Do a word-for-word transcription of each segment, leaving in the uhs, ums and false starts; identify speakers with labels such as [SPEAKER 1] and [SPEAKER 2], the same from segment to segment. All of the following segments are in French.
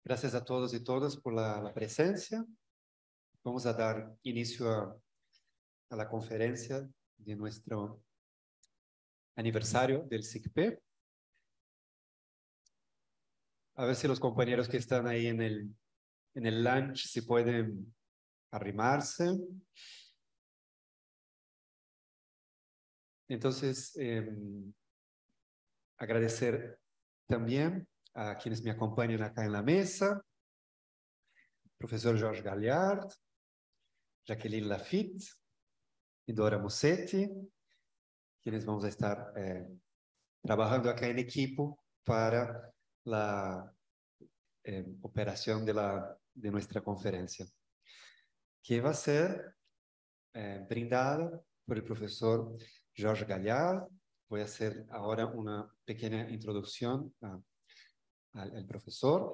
[SPEAKER 1] Gracias a todos y todas por la, la presencia. Vamos a dar inicio a, a la conferencia de nuestro aniversario del S I C P. A ver si los compañeros que están ahí en el, en el lunch si pueden arrimarse. Entonces, eh, agradecer también a quienes me acompañan acá en la mesa. Profesor Jorge Galliard, Jacqueline Lafitte y Dora Musetti, quienes vamos a estar eh, trabajando acá en equipo para la eh, operación de, la, de nuestra conferencia, que va a ser eh, brindada por el profesor Jorge Galliard. Voy a hacer ahora una pequeña introducción a, al, al profesor.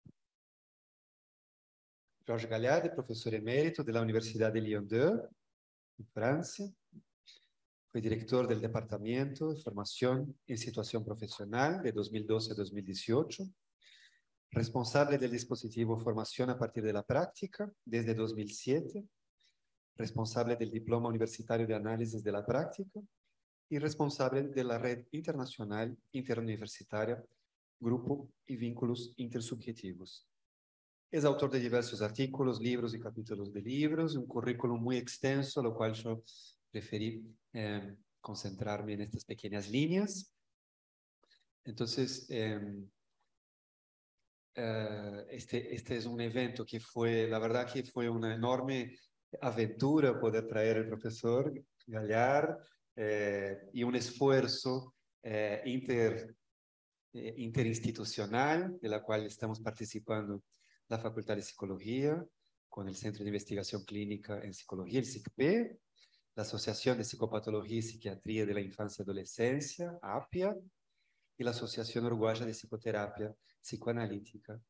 [SPEAKER 1] Jorge Galliard es profesor emérito de la Universidad de Lyon dos, en Francia. Fue director del Departamento de Formación en Situación Profesional de dos mil doce a dos mil dieciocho, responsable del dispositivo Formación a partir de la Práctica desde dos mil siete, responsable del Diploma Universitario de Análisis de la Práctica y responsable de la Red Internacional Interuniversitaria, Grupo y Vínculos Intersubjetivos. Es autor de diversos artículos, libros y capítulos de libros, un currículum muy extenso, lo cual yo preferí eh, concentrarme en estas pequeñas líneas. Entonces, eh, eh, este, este es un evento que fue, la verdad que fue una enorme aventura poder traer al profesor Galliard eh, y un esfuerzo eh, inter, eh, interinstitucional de la cual estamos participando la Facultad de Psicología, con el Centro de Investigación Clínica en Psicología, el S I C P, la Asociación de Psicopatología y Psiquiatría de la Infancia y Adolescencia, APIA, y la Asociación Uruguaya de Psicoterapia Psicoanalítica,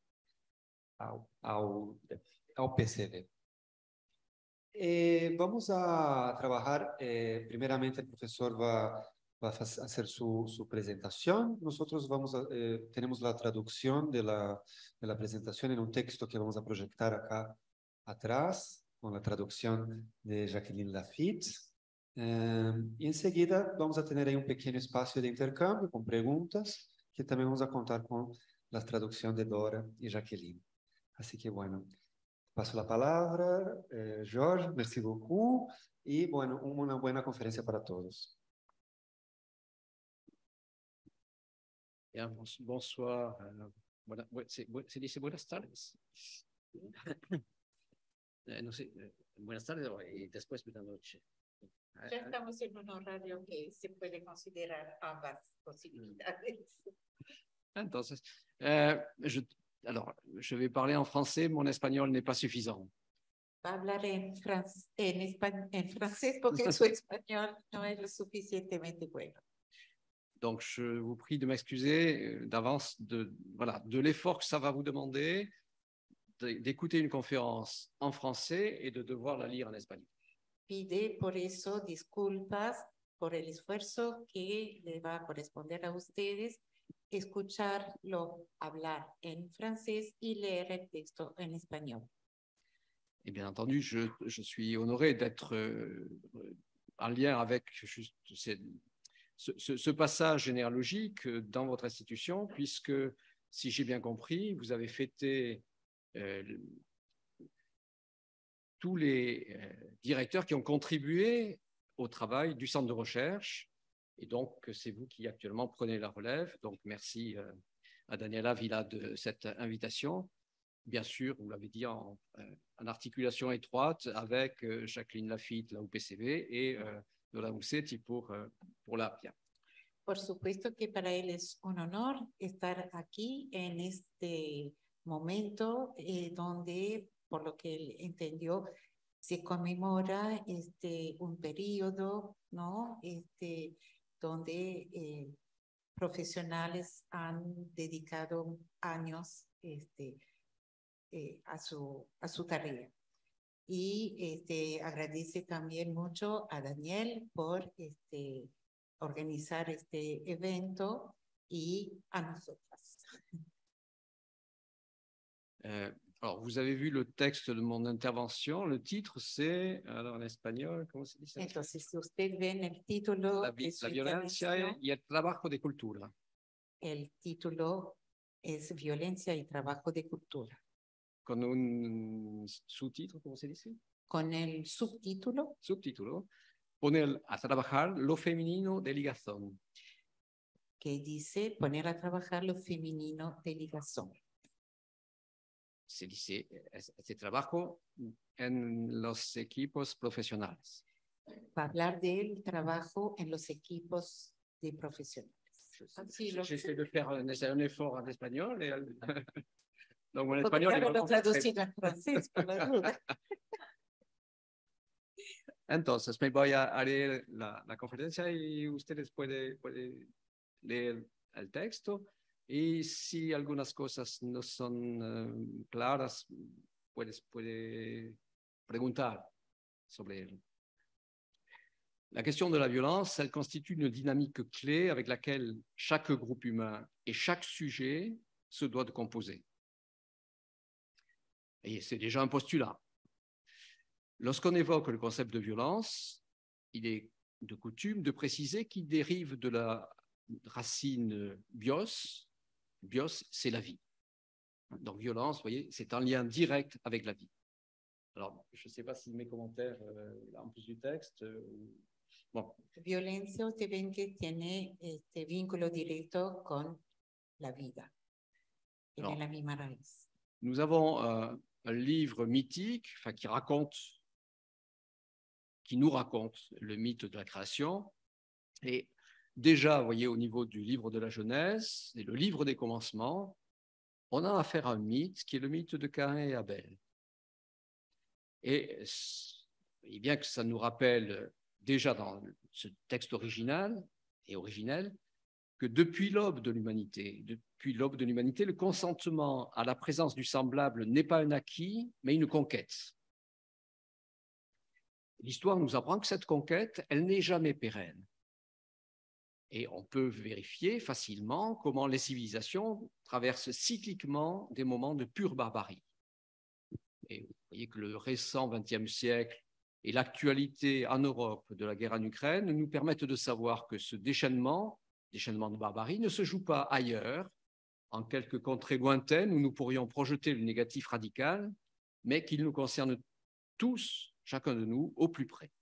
[SPEAKER 1] A U P C D. Eh, vamos a trabajar, eh, primeramente el profesor va, va a hacer su, su presentación. Nosotros vamos a, eh, tenemos la traducción de la, de la presentación en un texto que vamos a proyectar acá atrás, con la traducción de Jacqueline Lafitte. Eh, y enseguida vamos a tener ahí un pequeño espacio de intercambio con preguntas, que también vamos a contar con la traducción de Dora y Jacqueline. Así que bueno, paso la palabra, eh, Jorge, merci beaucoup, y bueno, una buena conferencia para todos.
[SPEAKER 2] Bien, bonsoir. Euh, voilà, c'est dice buenas tardes. eh, no sé, eh, buenas tardes y después buenas noches.
[SPEAKER 3] Ya estamos en un horario que se puede considerar ambas posibilidades.
[SPEAKER 2] Entonces, euh, je, alors, je vais parler en français, mon espagnol n'est pas suffisant.
[SPEAKER 3] Va a hablar en, france, en, espa, en francés porque su español no es lo suficientemente bueno.
[SPEAKER 2] Donc, je vous prie de m'excuser d'avance de, voilà, de l'effort que ça va vous demander d'écouter une conférence en français et de devoir la lire en espagnol.
[SPEAKER 3] Pide por eso disculpas por el esfuerzo que le va a corresponder a ustedes escucharlo hablar en francés y leer el texto en español.
[SPEAKER 2] Et bien entendu, je, je suis honoré d'être euh, en lien avec juste ces, ce, ce, ce passage généalogique dans votre institution, puisque, si j'ai bien compris, vous avez fêté euh, tous les euh, directeurs qui ont contribué au travail du centre de recherche, et donc c'est vous qui actuellement prenez la relève. Donc merci euh, à Daniela Villa de cette invitation. Bien sûr, vous l'avez dit, en, euh, en articulation étroite avec euh, Jacqueline Lafitte, la U P C V, et euh, Dora Musetti pour, euh, pour l'APIA.
[SPEAKER 3] Por supuesto que para él es un honor estar aquí en este momento eh, donde, por lo que él entendió, se conmemora este, un periodo, ¿no? Este, donde eh, profesionales han dedicado años este, eh, a, su, a su tarea. Y este, agradece también mucho a Daniel por este, organizar este evento y a nosotras.
[SPEAKER 2] Euh, alors, vous avez vu le texte de mon intervention. Le titre, c'est, alors en espagnol, comment se dit ça?
[SPEAKER 3] Entonces, si usted ve en el título
[SPEAKER 2] La,
[SPEAKER 3] de
[SPEAKER 2] vi-
[SPEAKER 3] su
[SPEAKER 2] la violencia
[SPEAKER 3] intervención,
[SPEAKER 2] y el trabajo de cultura.
[SPEAKER 3] el título es Violencia y Trabajo de Cultura.
[SPEAKER 2] Con un subtítulo, ¿cómo se dice?
[SPEAKER 3] Con el subtítulo,
[SPEAKER 2] Subtítulo. Poner a trabajar lo femenino de ligazón.
[SPEAKER 3] que dice poner a trabajar lo femenino de ligazón.
[SPEAKER 2] Se dice este trabajo en los equipos profesionales.
[SPEAKER 3] Va a hablar del trabajo en los equipos de profesionales. Así lo-
[SPEAKER 2] J'essaie de faire un, un effort en espagnol. Et, donc, mon
[SPEAKER 3] Porque
[SPEAKER 2] espagnol est
[SPEAKER 3] claro, lo
[SPEAKER 2] vraiment
[SPEAKER 3] traducido en francés, por la duda.
[SPEAKER 2] Entonces, me voy a, a leer la, la conferencia y ustedes pueden puede leer el texto. Y si algunas cosas no son uh, claras, puedes puede preguntar sobre él. La question de la violence, elle constitue une dynamique clé avec laquelle chaque groupe humain et chaque sujet se doit de composer. Et c'est déjà un postulat. Lorsqu'on évoque le concept de violence, il est de coutume de préciser qu'il dérive de la racine bios. Bios, c'est la vie. Donc, violence, vous voyez, c'est un lien direct avec la vie. Alors, je ne sais pas si mes commentaires, euh, en plus du texte, euh, bon.
[SPEAKER 3] Violencia, usted ven que tiene este vínculo directo con la vida. Tiene
[SPEAKER 2] Non.
[SPEAKER 3] la misma raíz.
[SPEAKER 2] Nous avons euh, un livre mythique, enfin, qui raconte, qui nous raconte le mythe de la création. Et déjà, vous voyez, au niveau du livre de la Genèse et le livre des commencements, on a affaire à un mythe qui est le mythe de Caïn et Abel. Et, et bien que ça nous rappelle déjà dans ce texte original et originel que depuis l'aube de l'humanité, depuis l'aube de l'humanité, le consentement à la présence du semblable n'est pas un acquis, mais une conquête. L'histoire nous apprend que cette conquête, elle n'est jamais pérenne. Et on peut vérifier facilement comment les civilisations traversent cycliquement des moments de pure barbarie. Et vous voyez que le récent vingtième siècle et l'actualité en Europe de la guerre en Ukraine nous permettent de savoir que ce déchaînement, déchaînement de barbarie, ne se joue pas ailleurs, en quelques contrées lointaines où nous pourrions projeter le négatif radical, mais qu'il nous concerne tous, chacun de nous, au plus près.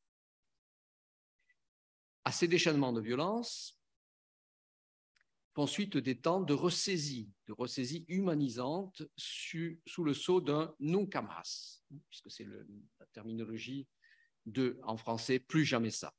[SPEAKER 2] À ces déchaînements de violence font suite des temps de ressaisie, de ressaisie humanisante su, sous le sceau d'un nunca más, puisque c'est la terminologie de, en français, plus jamais ça.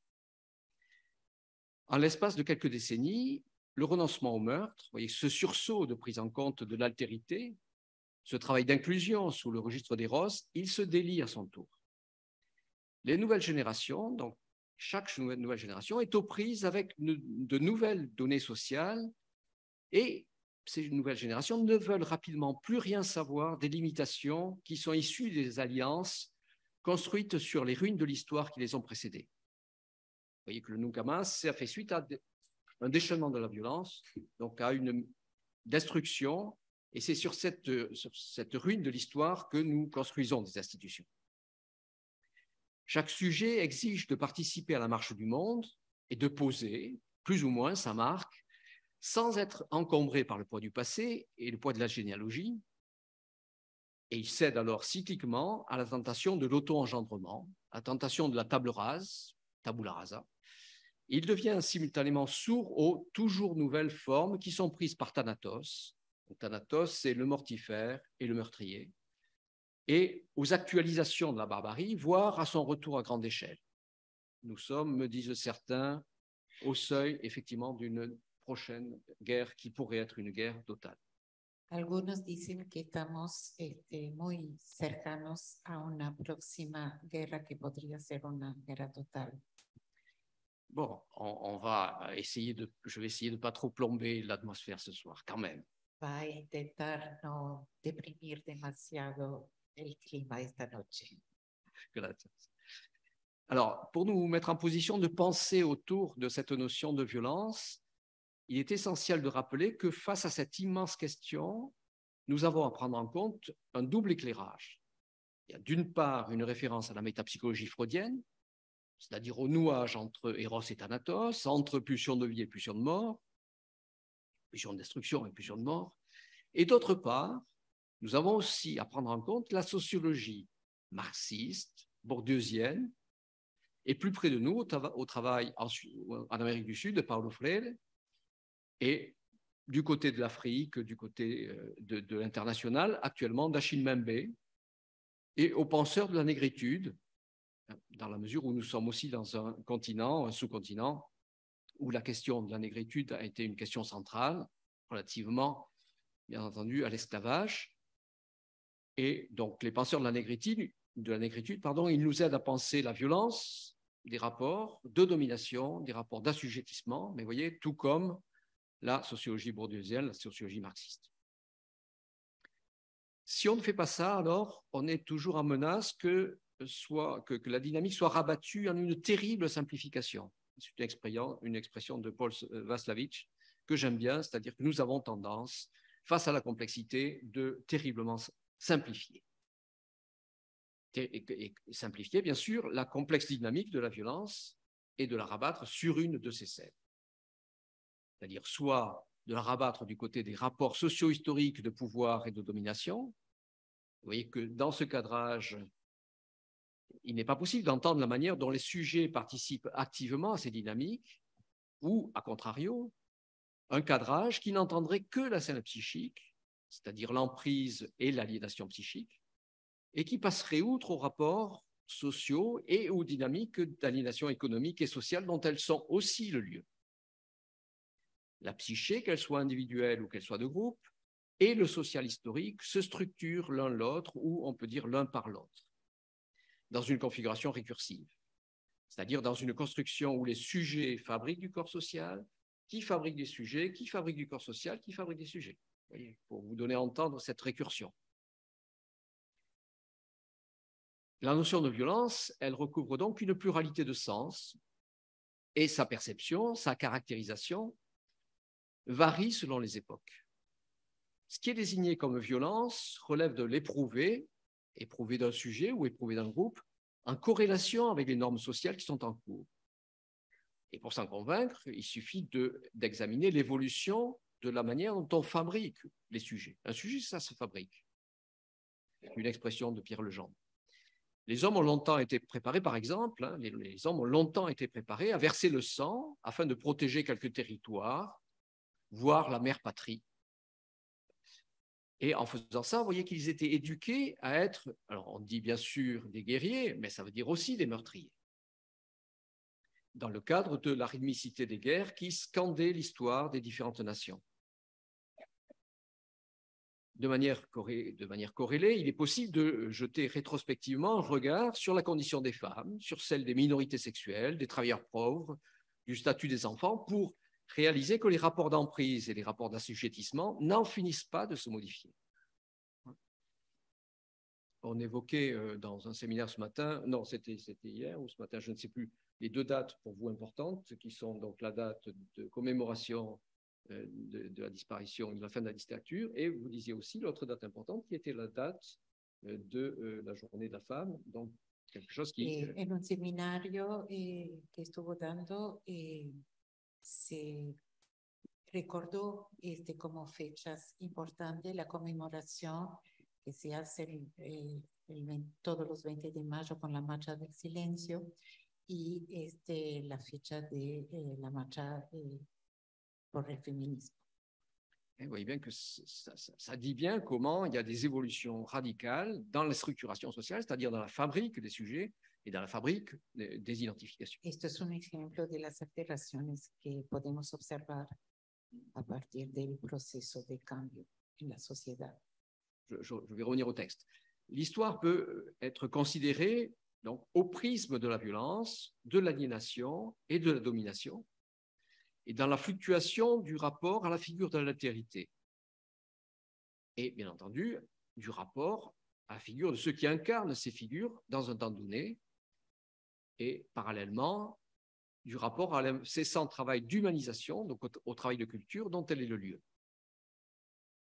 [SPEAKER 2] En l'espace de quelques décennies, le renoncement au meurtre, vous voyez, ce sursaut de prise en compte de l'altérité, ce travail d'inclusion sous le registre des roses, il se délie à son tour. Les nouvelles générations, donc chaque nouvelle génération est aux prises avec de nouvelles données sociales et ces nouvelles générations ne veulent rapidement plus rien savoir des limitations qui sont issues des alliances construites sur les ruines de l'histoire qui les ont précédées. Vous voyez que le nunca más, ça fait suite à un déchaînement de la violence, donc à une destruction, et c'est sur cette, sur cette ruine de l'histoire que nous construisons des institutions. Chaque sujet exige de participer à la marche du monde et de poser, plus ou moins, sa marque, sans être encombré par le poids du passé et le poids de la généalogie. Et il cède alors cycliquement à la tentation de l'auto-engendrement, à la tentation de la table rase, tabula rasa. Il devient simultanément sourd aux toujours nouvelles formes qui sont prises par Thanatos. Donc, Thanatos, c'est le mortifère et le meurtrier, et aux actualisations de la barbarie, voire à son retour à grande échelle. Nous sommes, me disent certains, au seuil, effectivement, d'une prochaine guerre qui pourrait être une guerre totale.
[SPEAKER 3] Algunos dicen que estamos este, muy cercanos a una próxima guerra que podría ser una guerra total.
[SPEAKER 2] Bon, on, on va essayer de, je vais essayer de ne pas trop plomber l'atmosphère ce soir, quand même.
[SPEAKER 3] Va a intentar no deprimir demasiado el clima esta noche.
[SPEAKER 2] Gracias. Alors, pour nous mettre en position de penser autour de cette notion de violence, il est essentiel de rappeler que face à cette immense question, nous avons à prendre en compte un double éclairage. Il y a d'une part une référence à la métapsychologie freudienne, c'est-à-dire au nouage entre Eros et Thanatos, entre pulsion de vie et pulsion de mort, pulsion de destruction et pulsion de mort. Et d'autre part, nous avons aussi à prendre en compte la sociologie marxiste, bourdieusienne, et plus près de nous, au, tra au travail en, en Amérique du Sud de Paulo Freire, et du côté de l'Afrique, du côté de, de l'international, actuellement d'Achille Mbembe, et aux penseurs de la négritude, dans la mesure où nous sommes aussi dans un continent, un sous-continent, où la question de la négritude a été une question centrale, relativement, bien entendu, à l'esclavage. Et donc, les penseurs de la négritude, de la négritude pardon, ils nous aident à penser la violence des rapports de domination, des rapports d'assujettissement, mais vous voyez, tout comme la sociologie bourdieusienne, la sociologie marxiste. Si on ne fait pas ça, alors on est toujours en menace que, soit, que, que la dynamique soit rabattue en une terrible simplification. C'est une expression, une expression de Paul Václavic que j'aime bien, c'est-à-dire que nous avons tendance, face à la complexité, de terriblement simplifier. Et, et, et simplifier, bien sûr, la complexe dynamique de la violence et de la rabattre sur une de ses scènes. C'est-à-dire soit de la rabattre du côté des rapports socio-historiques de pouvoir et de domination. Vous voyez que dans ce cadrage, il n'est pas possible d'entendre la manière dont les sujets participent activement à ces dynamiques, ou, à contrario, un cadrage qui n'entendrait que la scène psychique, c'est-à-dire l'emprise et l'aliénation psychique, et qui passerait outre aux rapports sociaux et aux dynamiques d'aliénation économique et sociale dont elles sont aussi le lieu. La psyché, qu'elle soit individuelle ou qu'elle soit de groupe, et le social historique se structurent l'un l'autre, ou on peut dire l'un par l'autre, dans une configuration récursive, c'est-à-dire dans une construction où les sujets fabriquent du corps social, qui fabrique des sujets, qui fabrique du corps social, qui fabrique des sujets. Vous voyez, pour vous donner à entendre cette récursion. La notion de violence, elle recouvre donc une pluralité de sens, et sa perception, sa caractérisation, varie selon les époques. Ce qui est désigné comme violence relève de l'éprouvé, éprouvé d'un sujet ou éprouvé d'un groupe, en corrélation avec les normes sociales qui sont en cours. Et pour s'en convaincre, il suffit de, d'examiner l'évolution de la manière dont on fabrique les sujets. Un sujet, ça se fabrique. C'est une expression de Pierre Legendre. Les hommes ont longtemps été préparés, par exemple, hein, les, les hommes ont longtemps été préparés à verser le sang afin de protéger quelques territoires, voire la mère patrie. Et en faisant ça, vous voyez qu'ils étaient éduqués à être, alors on dit bien sûr des guerriers, mais ça veut dire aussi des meurtriers, dans le cadre de la rythmicité des guerres qui scandait l'histoire des différentes nations. De manière, de manière corrélée, il est possible de jeter rétrospectivement un regard sur la condition des femmes, sur celle des minorités sexuelles, des travailleurs pauvres, du statut des enfants, pour réaliser que les rapports d'emprise et les rapports d'assujettissement n'en finissent pas de se modifier. On évoquait dans un séminaire ce matin, non, c'était hier ou ce matin, je ne sais plus, les deux dates pour vous importantes, qui sont donc la date de commémoration de, de la disparition, de la fin de la dictature, et vous disiez aussi l'autre date importante, qui était la date de la journée de la femme, donc quelque chose qui...
[SPEAKER 3] Eh, en un seminario eh, que estuvo dando, eh, se recordó este, como fechas importantes la conmemoración que se hace el, el, el, todos los veinte de mayo con la marcha del silencio y este, la fecha de eh, la marcha eh, por el feminismo.
[SPEAKER 2] Et vous voyez bien que ça, ça, ça dit bien comment il y a des évolutions radicales dans la structuration sociale, c'est-à-dire dans la fabrique des sujets et dans la fabrique des, des identifications.
[SPEAKER 3] Esto es un ejemplo de las alteraciones que podemos observar a partir del proceso de cambio en la sociedad.
[SPEAKER 2] Je, je, je vais revenir au texte. L'histoire peut être considérée donc, au prisme de la violence, de l'aliénation et de la domination, et dans la fluctuation du rapport à la figure de l'altérité. Et bien entendu, du rapport à la figure de ceux qui incarnent ces figures dans un temps donné, et parallèlement, du rapport à l'incessant travail d'humanisation, donc au, au travail de culture dont elle est le lieu.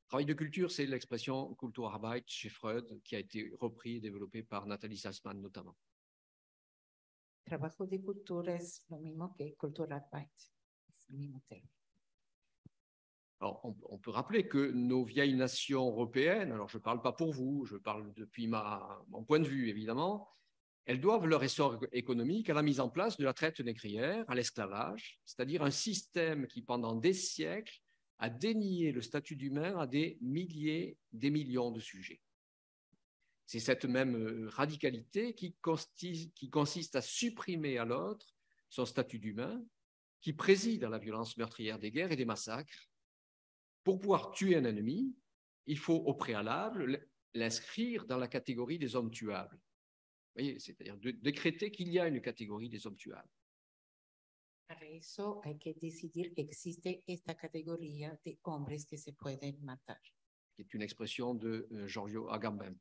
[SPEAKER 2] Travail de culture, c'est l'expression Kulturarbeit chez Freud, qui a été repris et développé par Nathalie Salzman notamment.
[SPEAKER 3] Trabajo de cultura es lo mismo que Kulturarbeit, es el mismo término.
[SPEAKER 2] Alors, on, on peut rappeler que nos vieilles nations européennes, alors je ne parle pas pour vous, je parle depuis ma, mon point de vue évidemment, elles doivent leur essor économique à la mise en place de la traite négrière, à l'esclavage, c'est-à-dire un système qui pendant des siècles a dénié le statut d'humain à des milliers, des millions de sujets. C'est cette même radicalité qui consiste, qui consiste à supprimer à l'autre son statut d'humain, qui préside à la violence meurtrière des guerres et des massacres. Pour pouvoir tuer un ennemi, il faut au préalable l'inscrire dans la catégorie des hommes tuables. Vous voyez, c'est-à-dire de décréter qu'il y a une catégorie des hommes tuables.
[SPEAKER 3] Para eso hay que decidir que existe esta categoría de hombres que se pueden matar.
[SPEAKER 2] Qui est une expression de euh, Giorgio Agamben.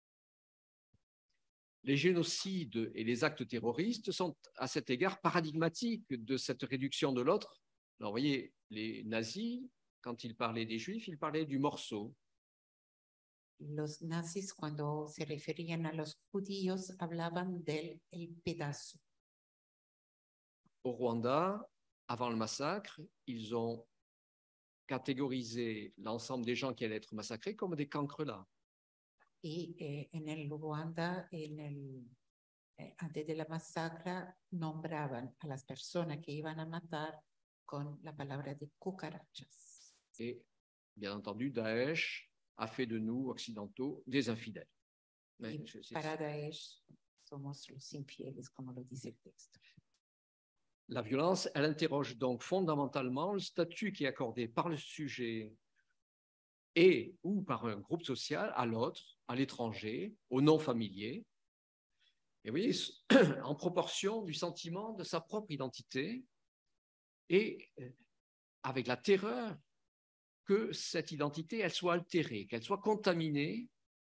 [SPEAKER 2] Les génocides et les actes terroristes sont à cet égard paradigmatiques de cette réduction de l'autre. Alors, vous voyez, les nazis, quand ils parlaient des juifs, ils parlaient du morceau.
[SPEAKER 3] Los nazis, cuando se referían a los judíos, hablaban del el pedazo.
[SPEAKER 2] Au Rwanda, avant le massacre, ils ont catégorisé l'ensemble des gens qui allaient être massacrés comme des cancrelats.
[SPEAKER 3] Y eh, en el Ruanda, en el, eh, antes de la masacre, nombraban a las personas que iban a matar con la palabra de cucarachas.
[SPEAKER 2] Et bien entendu, Daesh a fait de nous, occidentaux, des infidèles. Mais
[SPEAKER 3] Y
[SPEAKER 2] c'est-
[SPEAKER 3] para Daesh somos los infieles, como lo dice el texto.
[SPEAKER 2] La violence, elle interroge donc fondamentalement le statut qui est accordé par le sujet et ou par un groupe social à l'autre, à l'étranger, au non familier. Et vous voyez, en proportion du sentiment de sa propre identité et avec la terreur que cette identité, elle soit altérée, qu'elle soit contaminée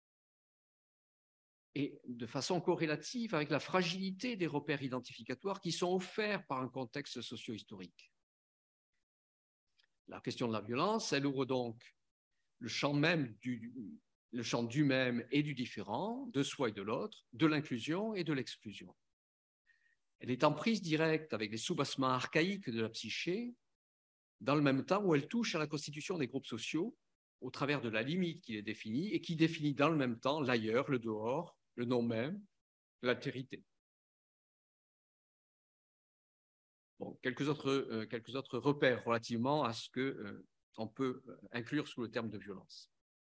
[SPEAKER 2] et de façon corrélative avec la fragilité des repères identificatoires qui sont offerts par un contexte socio-historique. La question de la violence, elle ouvre donc le champ même du, le champ du même et du différent, de soi et de l'autre, de l'inclusion et de l'exclusion. Elle est en prise directe avec les soubassements archaïques de la psyché, dans le même temps où elle touche à la constitution des groupes sociaux au travers de la limite qui les définit et qui définit dans le même temps l'ailleurs, le dehors, le non-même, l'altérité. Bon, quelques autres, euh, quelques autres repères relativement à ce que euh, on peut inclure sous le terme de violence.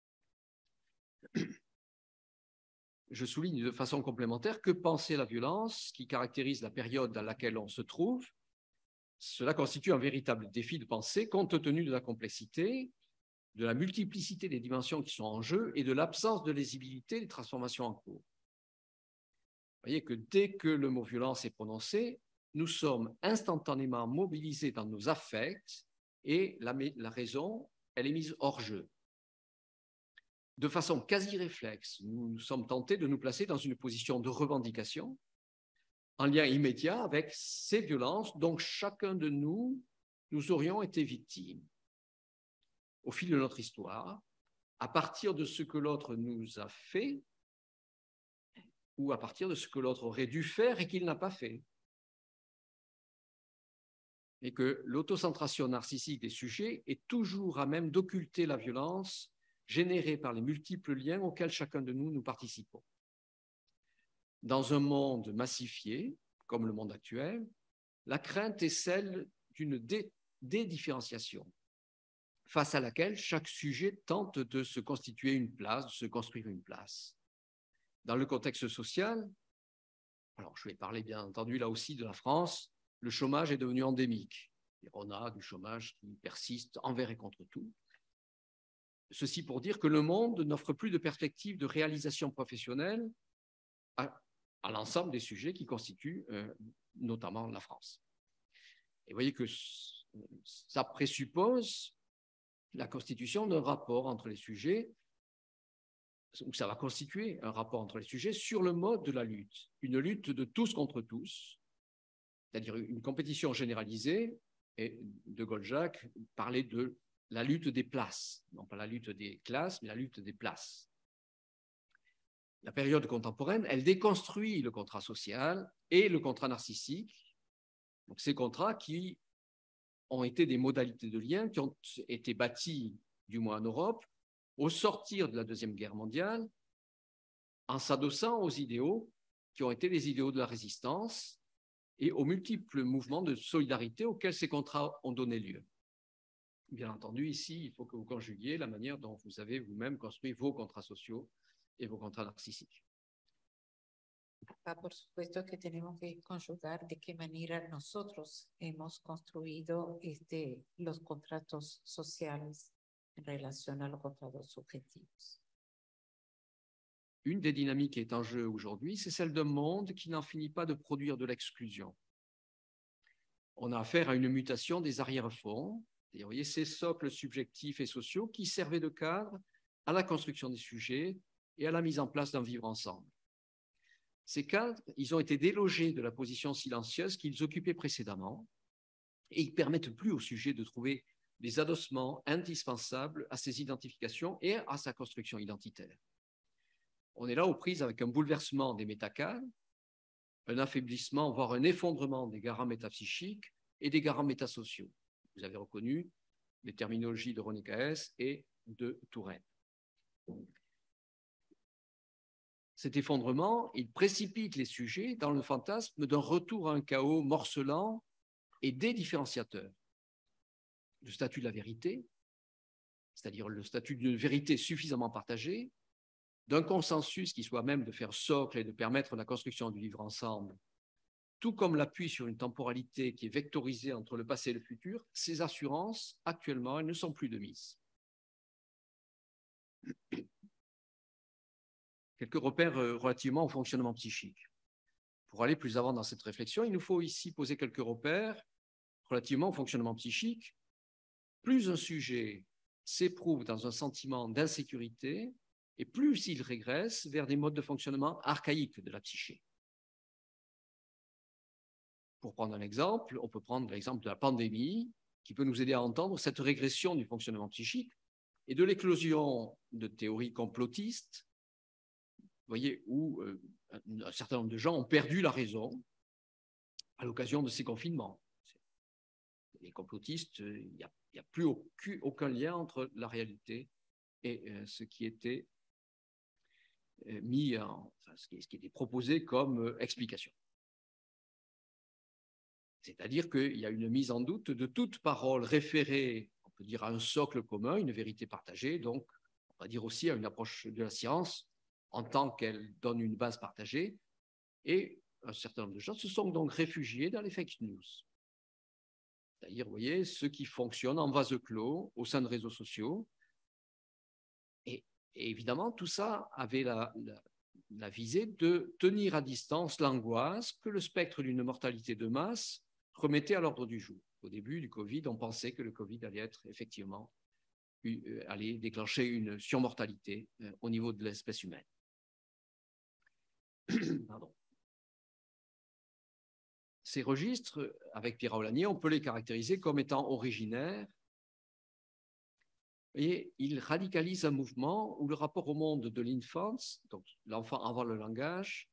[SPEAKER 2] Je souligne de façon complémentaire que penser la violence, qui caractérise la période dans laquelle on se trouve, cela constitue un véritable défi de pensée compte tenu de la complexité, de la multiplicité des dimensions qui sont en jeu et de l'absence de lisibilité des transformations en cours. Vous voyez que dès que le mot violence est prononcé, nous sommes instantanément mobilisés dans nos affects et la, la raison, elle est mise hors jeu. De façon quasi réflexe, nous, nous sommes tentés de nous placer dans une position de revendication en lien immédiat avec ces violences dont chacun de nous, nous aurions été victimes au fil de notre histoire, à partir de ce que l'autre nous a fait ou à partir de ce que l'autre aurait dû faire et qu'il n'a pas fait. Et que l'autocentration narcissique des sujets est toujours à même d'occulter la violence générée par les multiples liens auxquels chacun de nous nous participons. Dans un monde massifié, comme le monde actuel, la crainte est celle d'une dé- dédifférenciation, face à laquelle chaque sujet tente de se constituer une place, de se construire une place. Dans le contexte social, alors je vais parler bien entendu là aussi de la France, le chômage est devenu endémique. Et on a du chômage qui persiste envers et contre tout. Ceci pour dire que le monde n'offre plus de perspective de réalisation professionnelle à, à l'ensemble des sujets qui constituent euh, notamment la France. Et vous voyez que ça présuppose la constitution d'un rapport entre les sujets, ou ça va constituer un rapport entre les sujets sur le mode de la lutte, une lutte de tous contre tous, c'est-à-dire une compétition généralisée, et de Gaulle-Jacques parlait de la lutte des places, non pas la lutte des classes, mais la lutte des places. La période contemporaine, elle déconstruit le contrat social et le contrat narcissique, donc ces contrats qui ont été des modalités de lien qui ont été bâtis, du moins en Europe, au sortir de la Deuxième Guerre mondiale, en s'adossant aux idéaux qui ont été les idéaux de la résistance et aux multiples mouvements de solidarité auxquels ces contrats ont donné lieu. Bien entendu, ici, il faut que vous conjuguiez la manière dont vous avez vous-même construit vos contrats sociaux et vos contrats narcissiques.
[SPEAKER 3] Ah, por supuesto que tenemos que conjugar de qué manera nosotros hemos construido este, los contratos sociales en relación a los contratos subjetivos.
[SPEAKER 2] Une des dynamiques qui est en jeu aujourd'hui, c'est celle d'un monde qui n'en finit pas de produire de l'exclusion. On a affaire à une mutation des arrière-fonds, vous voyez, ces socles subjectifs et sociaux qui servaient de cadre à la construction des sujets et à la mise en place d'un vivre ensemble. Ces cadres, ils ont été délogés de la position silencieuse qu'ils occupaient précédemment et ils ne permettent plus au sujet de trouver des adossements indispensables à ses identifications et à sa construction identitaire. On est là aux prises avec un bouleversement des métacadres, un affaiblissement, voire un effondrement des garants métapsychiques et des garants métasociaux. Vous avez reconnu les terminologies de René Caès et de Touraine. Cet effondrement, il précipite les sujets dans le fantasme d'un retour à un chaos morcelant et dédifférenciateur. Le statut de la vérité, c'est-à-dire le statut d'une vérité suffisamment partagée, d'un consensus qui soit à même de faire socle et de permettre la construction du vivre ensemble, tout comme l'appui sur une temporalité qui est vectorisée entre le passé et le futur, ces assurances, actuellement, elles ne sont plus de mise. Quelques repères relativement au fonctionnement psychique. Pour aller plus avant dans cette réflexion, il nous faut ici poser quelques repères relativement au fonctionnement psychique. Plus un sujet s'éprouve dans un sentiment d'insécurité, et plus il régresse vers des modes de fonctionnement archaïques de la psyché. Pour prendre un exemple, on peut prendre l'exemple de la pandémie, qui peut nous aider à entendre cette régression du fonctionnement psychique et de l'éclosion de théories complotistes, vous voyez, où euh, un certain nombre de gens ont perdu la raison à l'occasion de ces confinements. Les complotistes, il n'y a, a plus aucun, aucun lien entre la réalité et euh, ce qui était euh, mis en, enfin, ce, qui, ce qui était proposé comme euh, explication. C'est-à-dire qu'il y a une mise en doute de toute parole référée, on peut dire, à un socle commun, une vérité partagée, donc on va dire aussi à une approche de la science en tant qu'elle donne une base partagée, et un certain nombre de gens se sont donc réfugiés dans les fake news. C'est-à-dire, vous voyez, ceux qui fonctionnent en vase clos au sein de réseaux sociaux. Et, et évidemment, tout ça avait la, la, la visée de tenir à distance l'angoisse que le spectre d'une mortalité de masse remettait à l'ordre du jour. Au début du Covid, on pensait que le Covid allait être effectivement, euh, allait déclencher une surmortalité euh, au niveau de l'espèce humaine. Pardon. Ces registres, avec Pierre Aulagnier, on peut les caractériser comme étant originaires. Et ils radicalisent un mouvement où le rapport au monde de l'infance, donc l'enfant avant le langage,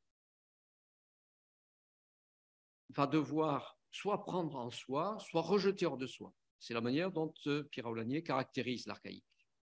[SPEAKER 2] va devoir soit prendre en soi, soit rejeter hors de soi. C'est la manière dont Pierre Aulagnier caractérise l'archaïque.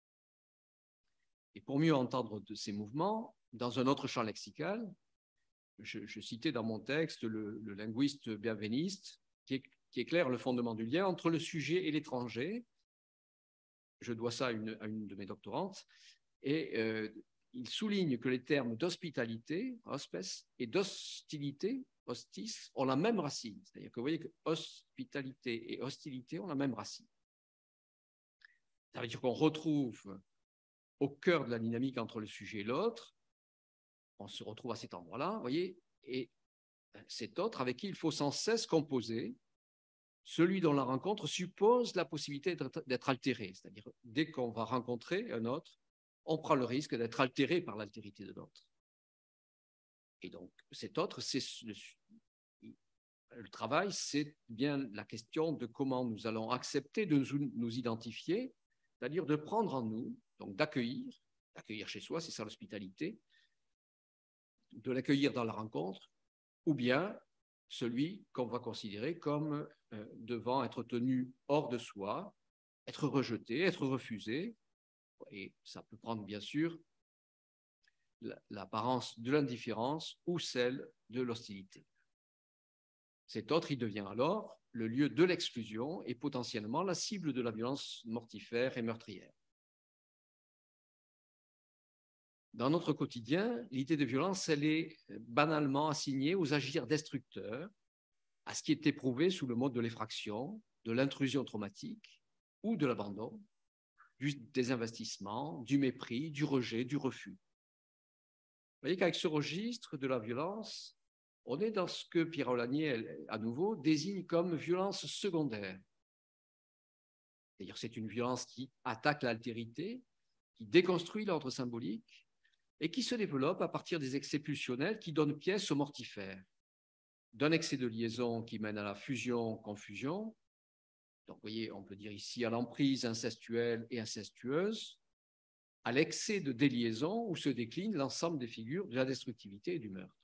[SPEAKER 2] Et pour mieux entendre de ces mouvements, dans un autre champ lexical, Je, je citais dans mon texte le, le linguiste bienveniste qui, qui éclaire le fondement du lien entre le sujet et l'étranger. Je dois ça à une, à une de mes doctorantes. Et euh, il souligne que les termes d'hospitalité, hospes, et d'hostilité, hostis, ont la même racine. C'est-à-dire que vous voyez que hospitalité et hostilité ont la même racine. Ça veut dire qu'on retrouve au cœur de la dynamique entre le sujet et l'autre, on se retrouve à cet endroit-là, vous voyez, et cet autre avec qui il faut sans cesse composer, celui dont la rencontre suppose la possibilité d'être altéré. C'est-à-dire, dès qu'on va rencontrer un autre, on prend le risque d'être altéré par l'altérité de l'autre. Et donc, cet autre, c'est le, le travail, c'est bien la question de comment nous allons accepter de nous, nous identifier c'est-à-dire de prendre en nous, donc d'accueillir, d'accueillir chez soi, c'est ça l'hospitalité, de l'accueillir dans la rencontre, ou bien celui qu'on va considérer comme euh, devant être tenu hors de soi, être rejeté, être refusé, et ça peut prendre bien sûr l'apparence de l'indifférence ou celle de l'hostilité. Cet autre, il devient alors le lieu de l'exclusion et potentiellement la cible de la violence mortifère et meurtrière. Dans notre quotidien, l'idée de violence, elle est banalement assignée aux agirs destructeurs, à ce qui est éprouvé sous le mode de l'effraction, de l'intrusion traumatique ou de l'abandon, du désinvestissement, du mépris, du rejet, du refus. Vous voyez qu'avec ce registre de la violence, on est dans ce que Pierre Aulagnier, à nouveau, désigne comme violence secondaire. D'ailleurs, c'est une violence qui attaque l'altérité, qui déconstruit l'ordre symbolique et qui se développe à partir des excès pulsionnels qui donnent pièce au mortifère. D'un excès de liaison qui mène à la fusion-confusion, donc vous voyez, on peut dire ici à l'emprise incestuelle et incestueuse, à l'excès de déliaison où se décline l'ensemble des figures de la destructivité et du meurtre.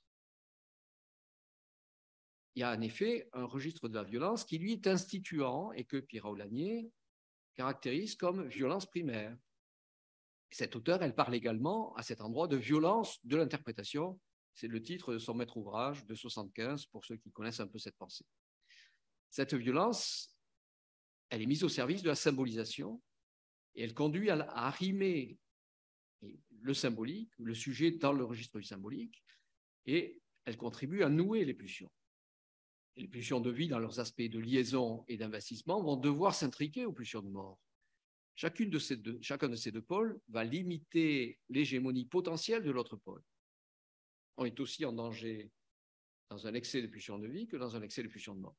[SPEAKER 2] Il y a en effet un registre de la violence qui, lui, est instituant et que Pierre Aulagnier caractérise comme violence primaire. Cette auteure, elle parle également à cet endroit de violence de l'interprétation. C'est le titre de son maître ouvrage de soixante-quinze, pour ceux qui connaissent un peu cette pensée. Cette violence, elle est mise au service de la symbolisation et elle conduit à, à arrimer le symbolique, le sujet dans le registre du symbolique, et elle contribue à nouer les pulsions. Et les pulsions de vie, dans leurs aspects de liaison et d'investissement, vont devoir s'intriquer aux pulsions de mort. Chacune de ces deux, chacun de ces deux pôles va limiter l'hégémonie potentielle de l'autre pôle. On est aussi en danger dans un excès de pulsion de vie que dans un excès de pulsion de mort.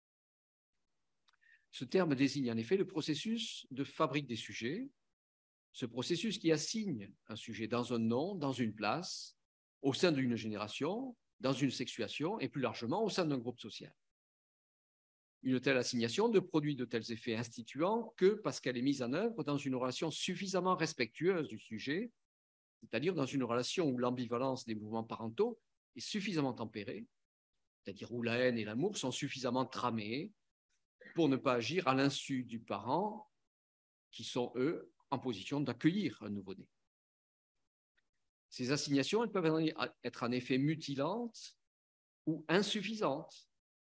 [SPEAKER 2] Ce terme désigne en effet le processus de fabrique des sujets, ce processus qui assigne un sujet dans un nom, dans une place, au sein d'une génération, dans une sexuation et plus largement au sein d'un groupe social. Une telle assignation ne produit de tels effets instituants que parce qu'elle est mise en œuvre dans une relation suffisamment respectueuse du sujet, c'est-à-dire dans une relation où l'ambivalence des mouvements parentaux est suffisamment tempérée, c'est-à-dire où la haine et l'amour sont suffisamment tramés pour ne pas agir à l'insu du parent qui sont, eux, en position d'accueillir un nouveau-né. Ces assignations, elles peuvent être en effet mutilantes ou insuffisantes.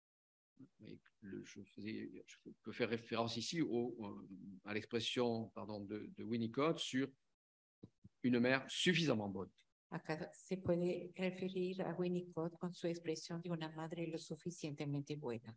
[SPEAKER 2] Je, faisais, je peux faire référence ici au, à l'expression pardon, de, de Winnicott sur une mère suffisamment bonne.
[SPEAKER 3] Acá se puede referir a Winnicott con su expresión de una madre lo suficientemente buena.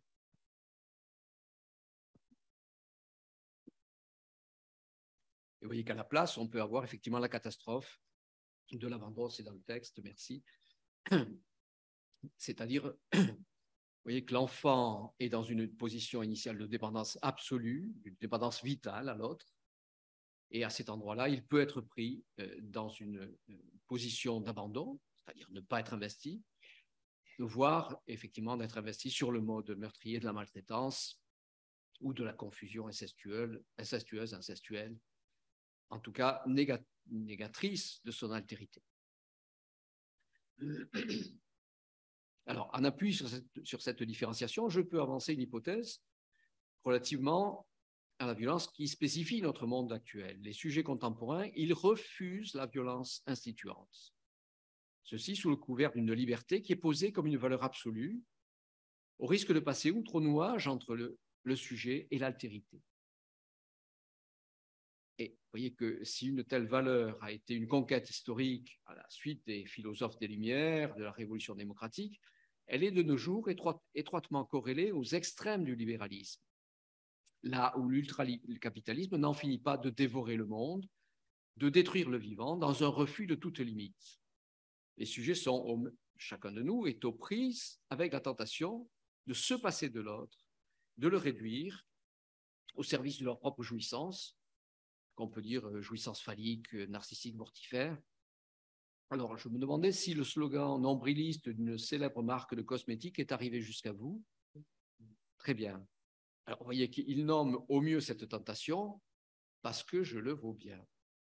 [SPEAKER 2] Et vous voyez qu'à la place, on peut avoir effectivement la catastrophe de l'abandon, c'est dans le texte, merci. C'est-à-dire, vous voyez que l'enfant est dans une position initiale de dépendance absolue, une dépendance vitale à l'autre, et à cet endroit-là, il peut être pris dans une position d'abandon, c'est-à-dire ne pas être investi, voire effectivement d'être investi sur le mode meurtrier de la maltraitance ou de la confusion incestueuse, incestueuse, incestuelle, en tout cas négatrice de son altérité. Alors, en appui sur cette, sur cette différenciation, je peux avancer une hypothèse relativement à la violence qui spécifie notre monde actuel. Les sujets contemporains, ils refusent la violence instituante. Ceci sous le couvert d'une liberté qui est posée comme une valeur absolue, au risque de passer outre au nouage entre le, le sujet et l'altérité. Et vous voyez que si une telle valeur a été une conquête historique à la suite des philosophes des Lumières, de la Révolution démocratique, elle est de nos jours étroit, étroitement corrélée aux extrêmes du libéralisme, là où l'ultracapitalisme n'en finit pas de dévorer le monde, de détruire le vivant dans un refus de toute limite. Les sujets sont, chacun de nous est aux prises avec la tentation de se passer de l'autre, de le réduire au service de leur propre jouissance, qu'on peut dire jouissance phallique, narcissique, mortifère. Alors, je me demandais si le slogan nombriliste d'une célèbre marque de cosmétiques est arrivé jusqu'à vous. Très bien. Alors, vous voyez qu'il nomme au mieux cette tentation, parce que je le vaux bien.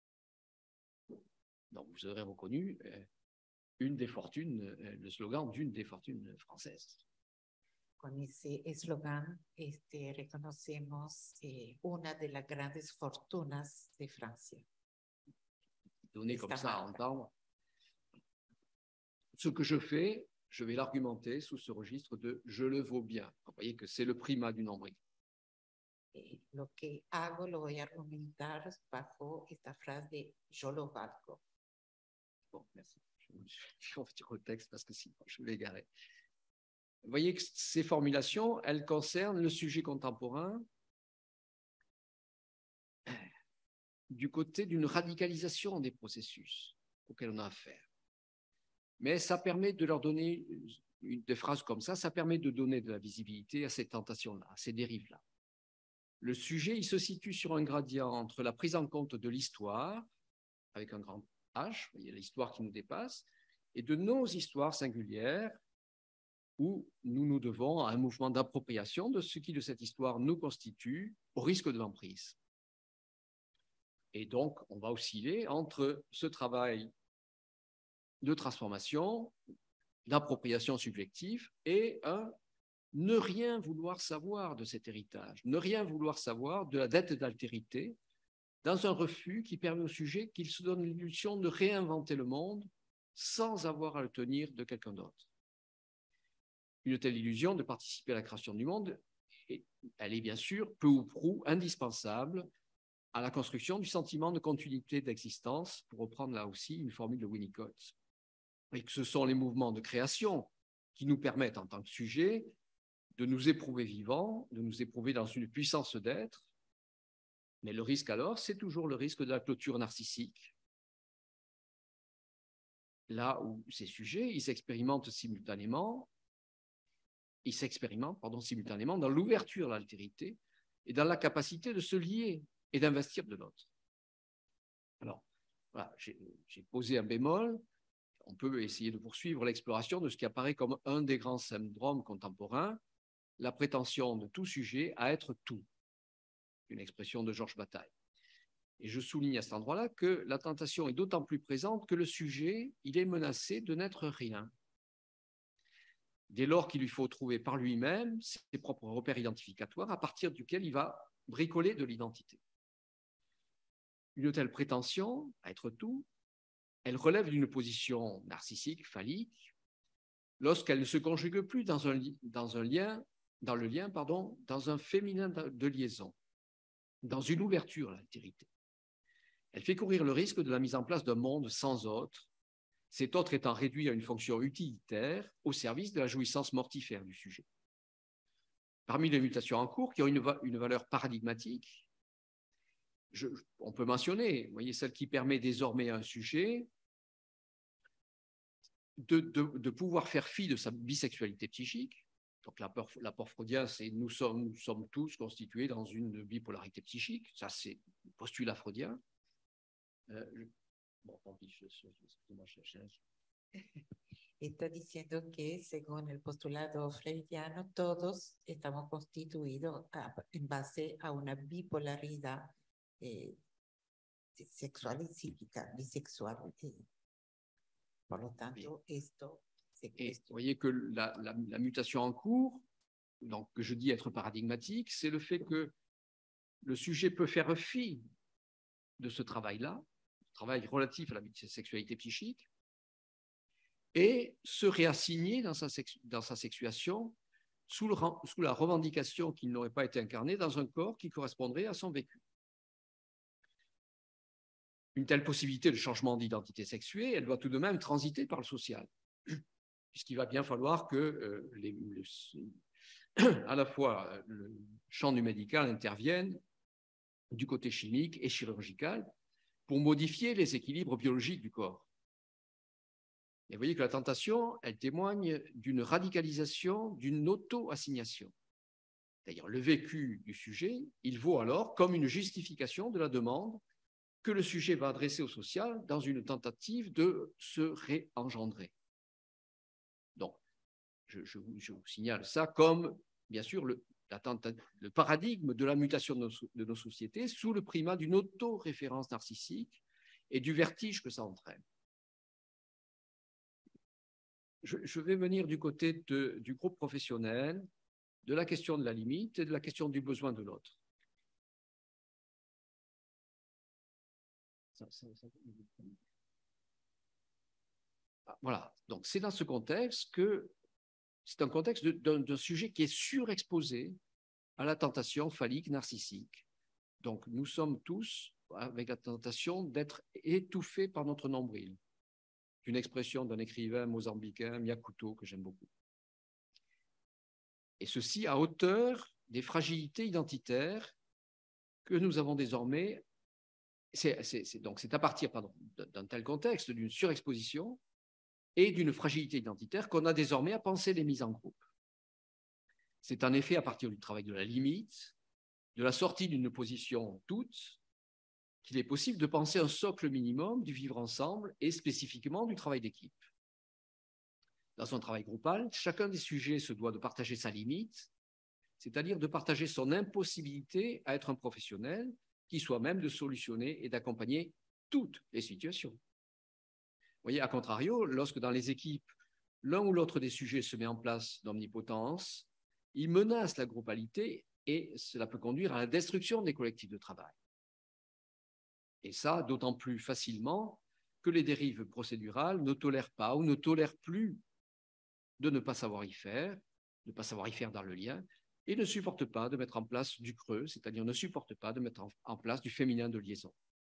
[SPEAKER 2] Donc, vous aurez reconnu euh, une des fortunes, euh, le slogan d'une des fortunes françaises.
[SPEAKER 3] Con ese eslogan este, reconocemos eh, una de las grandes fortunas de Francia.
[SPEAKER 2] Donné comme
[SPEAKER 3] Esta
[SPEAKER 2] ça à
[SPEAKER 3] marca.
[SPEAKER 2] entendre. Ce que je fais, je vais l'argumenter sous ce registre de « je le vaux bien ». Vous voyez que c'est le primat du nombril.
[SPEAKER 3] Eh, lo que hago lo voy a argumentar bajo esta frase de yo lo valgo.
[SPEAKER 2] Bon, merci. Je vais revenir au texte parce que sinon je vais égarer. Vous voyez que ces formulations, elles concernent le sujet contemporain du côté d'une radicalisation des processus auxquels on a affaire. Mais ça permet de leur donner, une, des phrases comme ça, ça permet de donner de la visibilité à ces tentations-là, à ces dérives-là. Le sujet, il se situe sur un gradient entre la prise en compte de l'histoire, avec un grand H, il y a l'histoire qui nous dépasse, et de nos histoires singulières, où nous nous devons à un mouvement d'appropriation de ce qui, de cette histoire, nous constitue au risque de l'emprise. Et donc, on va osciller entre ce travail de transformation, d'appropriation subjective et un ne rien vouloir savoir de cet héritage, ne rien vouloir savoir de la dette d'altérité, dans un refus qui permet au sujet qu'il se donne l'illusion de réinventer le monde sans avoir à le tenir de quelqu'un d'autre. Une telle illusion de participer à la création du monde, elle est bien sûr peu ou prou indispensable à la construction du sentiment de continuité d'existence, pour reprendre là aussi une formule de Winnicott. Et que ce sont les mouvements de création qui nous permettent, en tant que sujet, de nous éprouver vivants, de nous éprouver dans une puissance d'être. Mais le risque alors, c'est toujours le risque de la clôture narcissique. Là où ces sujets, ils s'expérimentent simultanément, ils s'expérimentent, pardon, simultanément dans l'ouverture à l'altérité et dans la capacité de se lier et d'investir de l'autre. Alors, voilà, j'ai, j'ai posé un bémol. On peut essayer de poursuivre l'exploration de ce qui apparaît comme un des grands syndromes contemporains, la prétention de tout sujet à être tout. Une expression de Georges Bataille. Et je souligne à cet endroit-là que la tentation est d'autant plus présente que le sujet, il est menacé de n'être rien. Dès lors qu'il lui faut trouver par lui-même ses propres repères identificatoires à partir duquel il va bricoler de l'identité. Une telle prétention à être tout, elle relève d'une position narcissique, phallique, lorsqu'elle ne se conjugue plus dans un, dans un lien, dans le lien, pardon, dans un féminin de liaison, dans une ouverture à l'altérité. Elle fait courir le risque de la mise en place d'un monde sans autre, cet autre étant réduit à une fonction utilitaire au service de la jouissance mortifère du sujet. Parmi les mutations en cours qui ont une, une valeur paradigmatique, je, on peut mentionner, vous voyez, celle qui permet désormais à un sujet de, de, de pouvoir faire fi de sa bisexualité psychique. Donc l'apport, l'apport freudien, c'est nous sommes, nous sommes tous constitués dans une bipolarité psychique. Ça, c'est le postulat freudien. Euh, je, bon, tant pis, je, je, excusez-moi, je cherche.
[SPEAKER 3] Está diciendo que, según el postulado freudiano, todos estamos constituidos a, en base a una bipolaridad eh, sexual y psíquica, bisexual. Eh, por lo tanto, oui. Esto se
[SPEAKER 2] Et vous voyez que la, la, la mutation en cours, donc que je dis être paradigmatique, c'est le fait que le sujet peut faire fi de ce travail-là, travail relatif à la sexualité psychique, et se réassigner dans sa, sexu- dans sa sexuation sous, le, sous la revendication qu'il n'aurait pas été incarné dans un corps qui correspondrait à son vécu. Une telle possibilité de changement d'identité sexuée, elle doit tout de même transiter par le social, puisqu'il va bien falloir que euh, les, les, à la fois le champ du médical intervienne du côté chimique et chirurgical pour modifier les équilibres biologiques du corps. Et vous voyez que la tentation, elle témoigne d'une radicalisation, d'une auto-assignation. D'ailleurs, le vécu du sujet, il vaut alors comme une justification de la demande que le sujet va adresser au social dans une tentative de se réengendrer. Donc, je, je, vous, je vous signale ça comme, bien sûr, le, la le paradigme de la mutation de nos, de nos sociétés sous le primat d'une auto-référence narcissique et du vertige que ça entraîne. Je, je vais venir du côté de, du groupe professionnel, de la question de la limite et de la question du besoin de l'autre. Voilà, donc c'est dans ce contexte que c'est un contexte d'un sujet qui est surexposé à la tentation phallique narcissique. Donc nous sommes tous avec la tentation d'être étouffés par notre nombril. C'est une expression d'un écrivain mozambicain, Miyakuto, que j'aime beaucoup. Et ceci à hauteur des fragilités identitaires que nous avons désormais. C'est, c'est, c'est, donc c'est à partir d'un tel contexte, d'une surexposition et d'une fragilité identitaire qu'on a désormais à penser les mises en groupe. C'est en effet à partir du travail de la limite, de la sortie d'une position toute, qu'il est possible de penser un socle minimum du vivre ensemble et spécifiquement du travail d'équipe. Dans son travail groupal, chacun des sujets se doit de partager sa limite, c'est-à-dire de partager son impossibilité à être un professionnel qui soit même de solutionner et d'accompagner toutes les situations. Vous voyez, à contrario, lorsque dans les équipes, l'un ou l'autre des sujets se met en place d'omnipotence, il menace la groupalité et cela peut conduire à la destruction des collectifs de travail. Et ça, d'autant plus facilement que les dérives procédurales ne tolèrent pas ou ne tolèrent plus de ne pas savoir y faire, de ne pas savoir y faire dans le lien, et ne supportent pas de mettre en place du creux, c'est-à-dire ne supportent pas de mettre en, en place du féminin de liaison.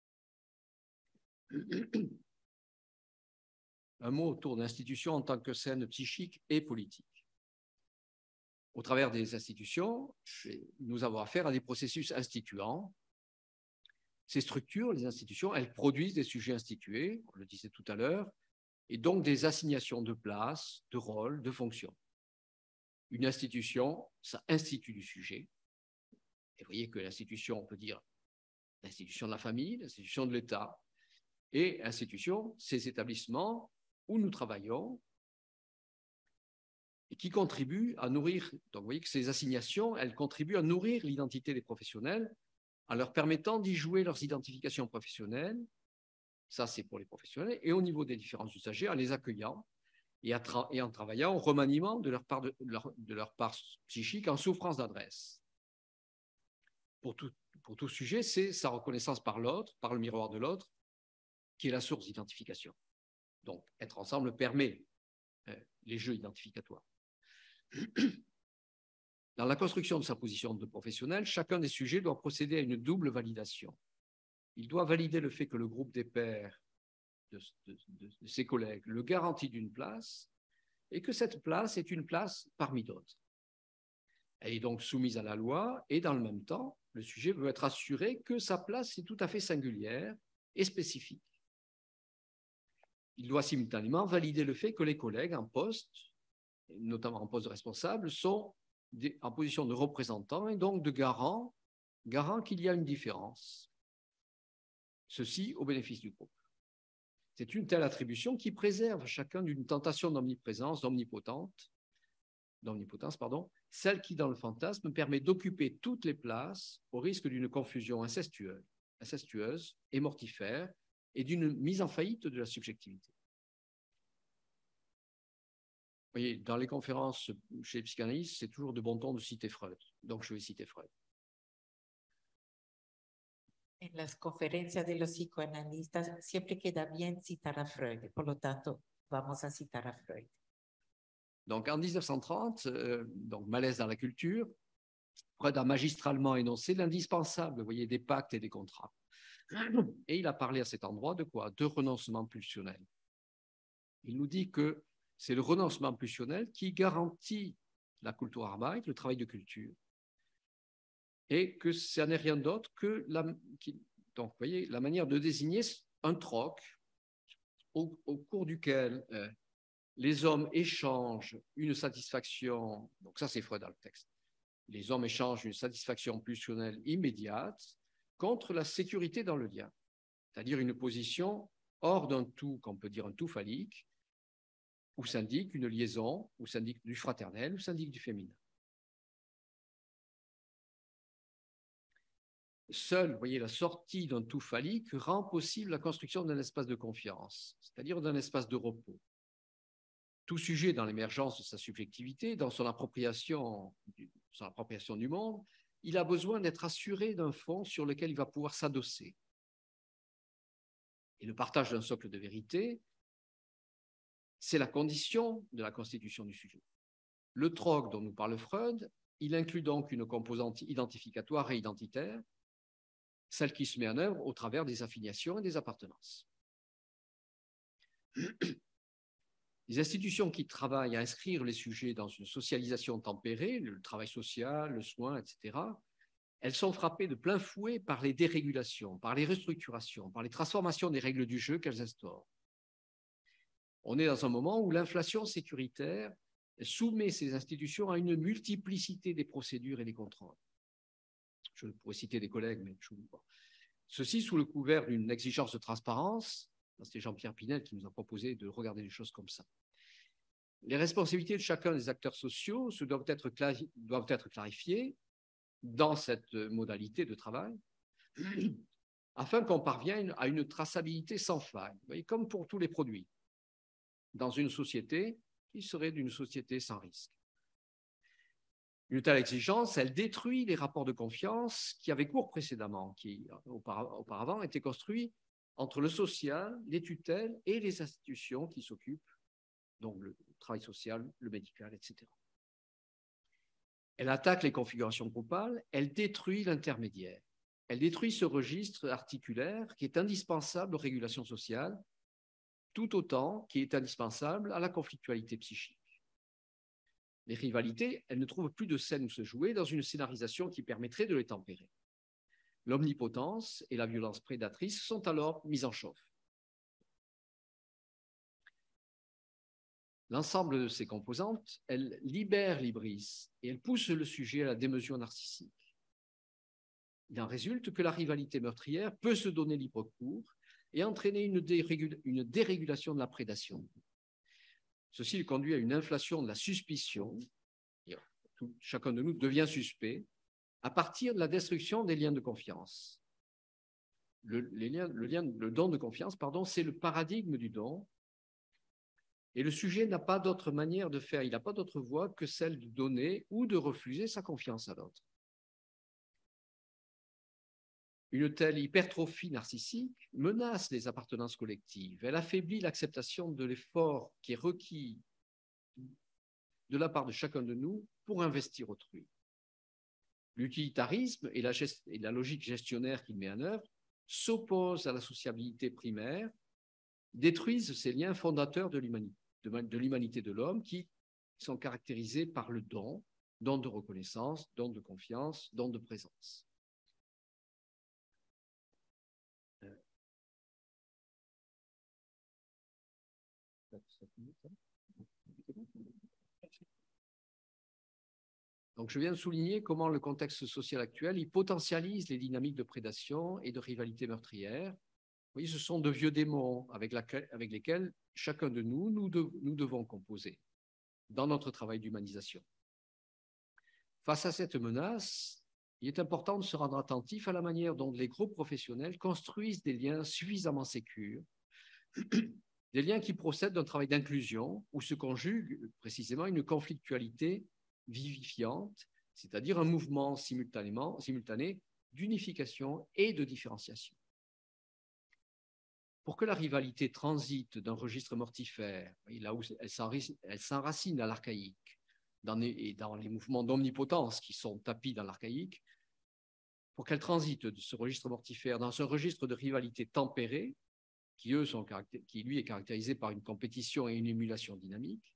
[SPEAKER 2] Un mot autour de l'institution en tant que scène psychique et politique. Au travers des institutions, nous avons affaire à des processus instituants. Ces structures, les institutions, elles produisent des sujets institués, on le disait tout à l'heure, et donc des assignations de places, de rôles, de fonctions. Une institution, ça institue du sujet. Et vous voyez que l'institution, on peut dire l'institution de la famille, l'institution de l'État, et l'institution, ces établissements où nous travaillons et qui contribuent à nourrir, donc vous voyez que ces assignations, elles contribuent à nourrir l'identité des professionnels en leur permettant d'y jouer leurs identifications professionnelles, ça c'est pour les professionnels, et au niveau des différents usagers, en les accueillant et, à et en travaillant au remaniement de leur part, de, de leur, de leur part psychique en souffrance d'adresse. Pour tout, pour tout sujet, c'est sa reconnaissance par l'autre, par le miroir de l'autre, qui est la source d'identification. Donc, être ensemble permet euh, les jeux identificatoires. Dans la construction de sa position de professionnel, chacun des sujets doit procéder à une double validation. Il doit valider le fait que le groupe des pairs de, de, de, de ses collègues le garantit d'une place et que cette place est une place parmi d'autres. Elle est donc soumise à la loi et dans le même temps, le sujet veut être assuré que sa place est tout à fait singulière et spécifique. Il doit simultanément valider le fait que les collègues en poste, notamment en poste de responsable, sont en position de représentants et donc de garants, garants qu'il y a une différence. Ceci au bénéfice du groupe. C'est une telle attribution qui préserve chacun d'une tentation d'omniprésence, d'omnipotence, d'omnipotence, pardon, celle qui, dans le fantasme, permet d'occuper toutes les places au risque d'une confusion incestueuse, incestueuse et mortifère et d'une mise en faillite de la subjectivité. Vous voyez, dans les conférences chez les psychanalystes, c'est toujours de bon ton de citer Freud. Donc, je vais citer Freud.
[SPEAKER 3] En las conferencias de los psicoanalistas siempre queda bien citar a Freud, por lo tanto, vamos a citar a Freud.
[SPEAKER 2] Donc, en mille neuf cent trente, euh, donc Malaise dans la culture, Freud a magistralement énoncé l'indispensable, vous voyez, des pactes et des contrats. Et il a parlé à cet endroit de quoi? De renoncement pulsionnel. Il nous dit que c'est le renoncement pulsionnel qui garantit la Kulturarbeit, le travail de culture, et que ça n'est rien d'autre que la, qui, donc, vous voyez, la manière de désigner un troc au, au cours duquel euh, les hommes échangent une satisfaction, donc ça c'est Freud dans le texte, les hommes échangent une satisfaction pulsionnelle immédiate contre la sécurité dans le lien, c'est-à-dire une position hors d'un tout, qu'on peut dire un tout phallique, où s'indique une liaison, où s'indique du fraternel, où s'indique du féminin. seule, vous voyez, la sortie d'un tout phallique rend possible la construction d'un espace de confiance, c'est-à-dire d'un espace de repos. Tout sujet dans l'émergence de sa subjectivité, dans son appropriation, son appropriation du monde, il a besoin d'être assuré d'un fond sur lequel il va pouvoir s'adosser. Et le partage d'un socle de vérité, c'est la condition de la constitution du sujet. Le troc dont nous parle Freud, il inclut donc une composante identificatoire et identitaire, celle qui se met en œuvre au travers des affiliations et des appartenances. Les institutions qui travaillent à inscrire les sujets dans une socialisation tempérée, le travail social, le soin, et cetera, elles sont frappées de plein fouet par les dérégulations, par les restructurations, par les transformations des règles du jeu qu'elles instaurent. On est dans un moment où l'inflation sécuritaire soumet ces institutions à une multiplicité des procédures et des contrôles. Je pourrais citer des collègues, mais je n'oublie pas. Ceci sous le couvert d'une exigence de transparence. C'est Jean-Pierre Pinel qui nous a proposé de regarder les choses comme ça. Les responsabilités de chacun des acteurs sociaux se doivent être, clari- doivent être clarifiées dans cette modalité de travail afin qu'on parvienne à une traçabilité sans faille. Vous voyez, comme pour tous les produits, dans une société qui serait d'une société sans risque. Une telle exigence, elle détruit les rapports de confiance qui avaient cours précédemment, qui auparavant étaient construits entre le social, les tutelles et les institutions qui s'occupent, donc le travail social, le médical, et cetera. Elle attaque les configurations groupales, elle détruit l'intermédiaire. Elle détruit ce registre articulaire qui est indispensable aux régulations sociales, tout autant qui est indispensable à la conflictualité psychique. Les rivalités, elles ne trouvent plus de scène où se jouer dans une scénarisation qui permettrait de les tempérer. L'omnipotence et la violence prédatrice sont alors mises en chauffe. L'ensemble de ces composantes, elles libèrent l'hybris et elles poussent le sujet à la démesure narcissique. Il en résulte que la rivalité meurtrière peut se donner libre cours et entraîner une, dérégul- une dérégulation de la prédation. Ceci conduit à une inflation de la suspicion. Tout, chacun de nous devient suspect à partir de la destruction des liens de confiance. Le, les liens, le, lien, le don de confiance, pardon, c'est le paradigme du don. Et le sujet n'a pas d'autre manière de faire, il n'a pas d'autre voie que celle de donner ou de refuser sa confiance à l'autre. Une telle hypertrophie narcissique menace les appartenances collectives. Elle affaiblit l'acceptation de l'effort qui est requis de la part de chacun de nous pour investir autrui. L'utilitarisme et la, gest- et la logique gestionnaire qu'il met en œuvre s'opposent à la sociabilité primaire, détruisent ces liens fondateurs de l'humanité de, de l'humanité de l'homme qui sont caractérisés par le don, don de reconnaissance, don de confiance, don de présence. Donc, je viens de souligner comment le contexte social actuel il potentialise les dynamiques de prédation et de rivalité meurtrière. Vous voyez, ce sont de vieux démons avec, laquelle, avec lesquels chacun de nous, nous, de, nous devons composer dans notre travail d'humanisation. Face à cette menace, il est important de se rendre attentif à la manière dont les groupes professionnels construisent des liens suffisamment sécures, des liens qui procèdent d'un travail d'inclusion où se conjugue précisément une conflictualité vivifiante, c'est-à-dire un mouvement simultanément, simultané d'unification et de différenciation. Pour que la rivalité transite d'un registre mortifère, là où elle s'enracine à l'archaïque, dans les, et dans les mouvements d'omnipotence qui sont tapis dans l'archaïque, pour qu'elle transite de ce registre mortifère dans un registre de rivalité tempérée, qui, eux sont, qui lui est caractérisé par une compétition et une émulation dynamique,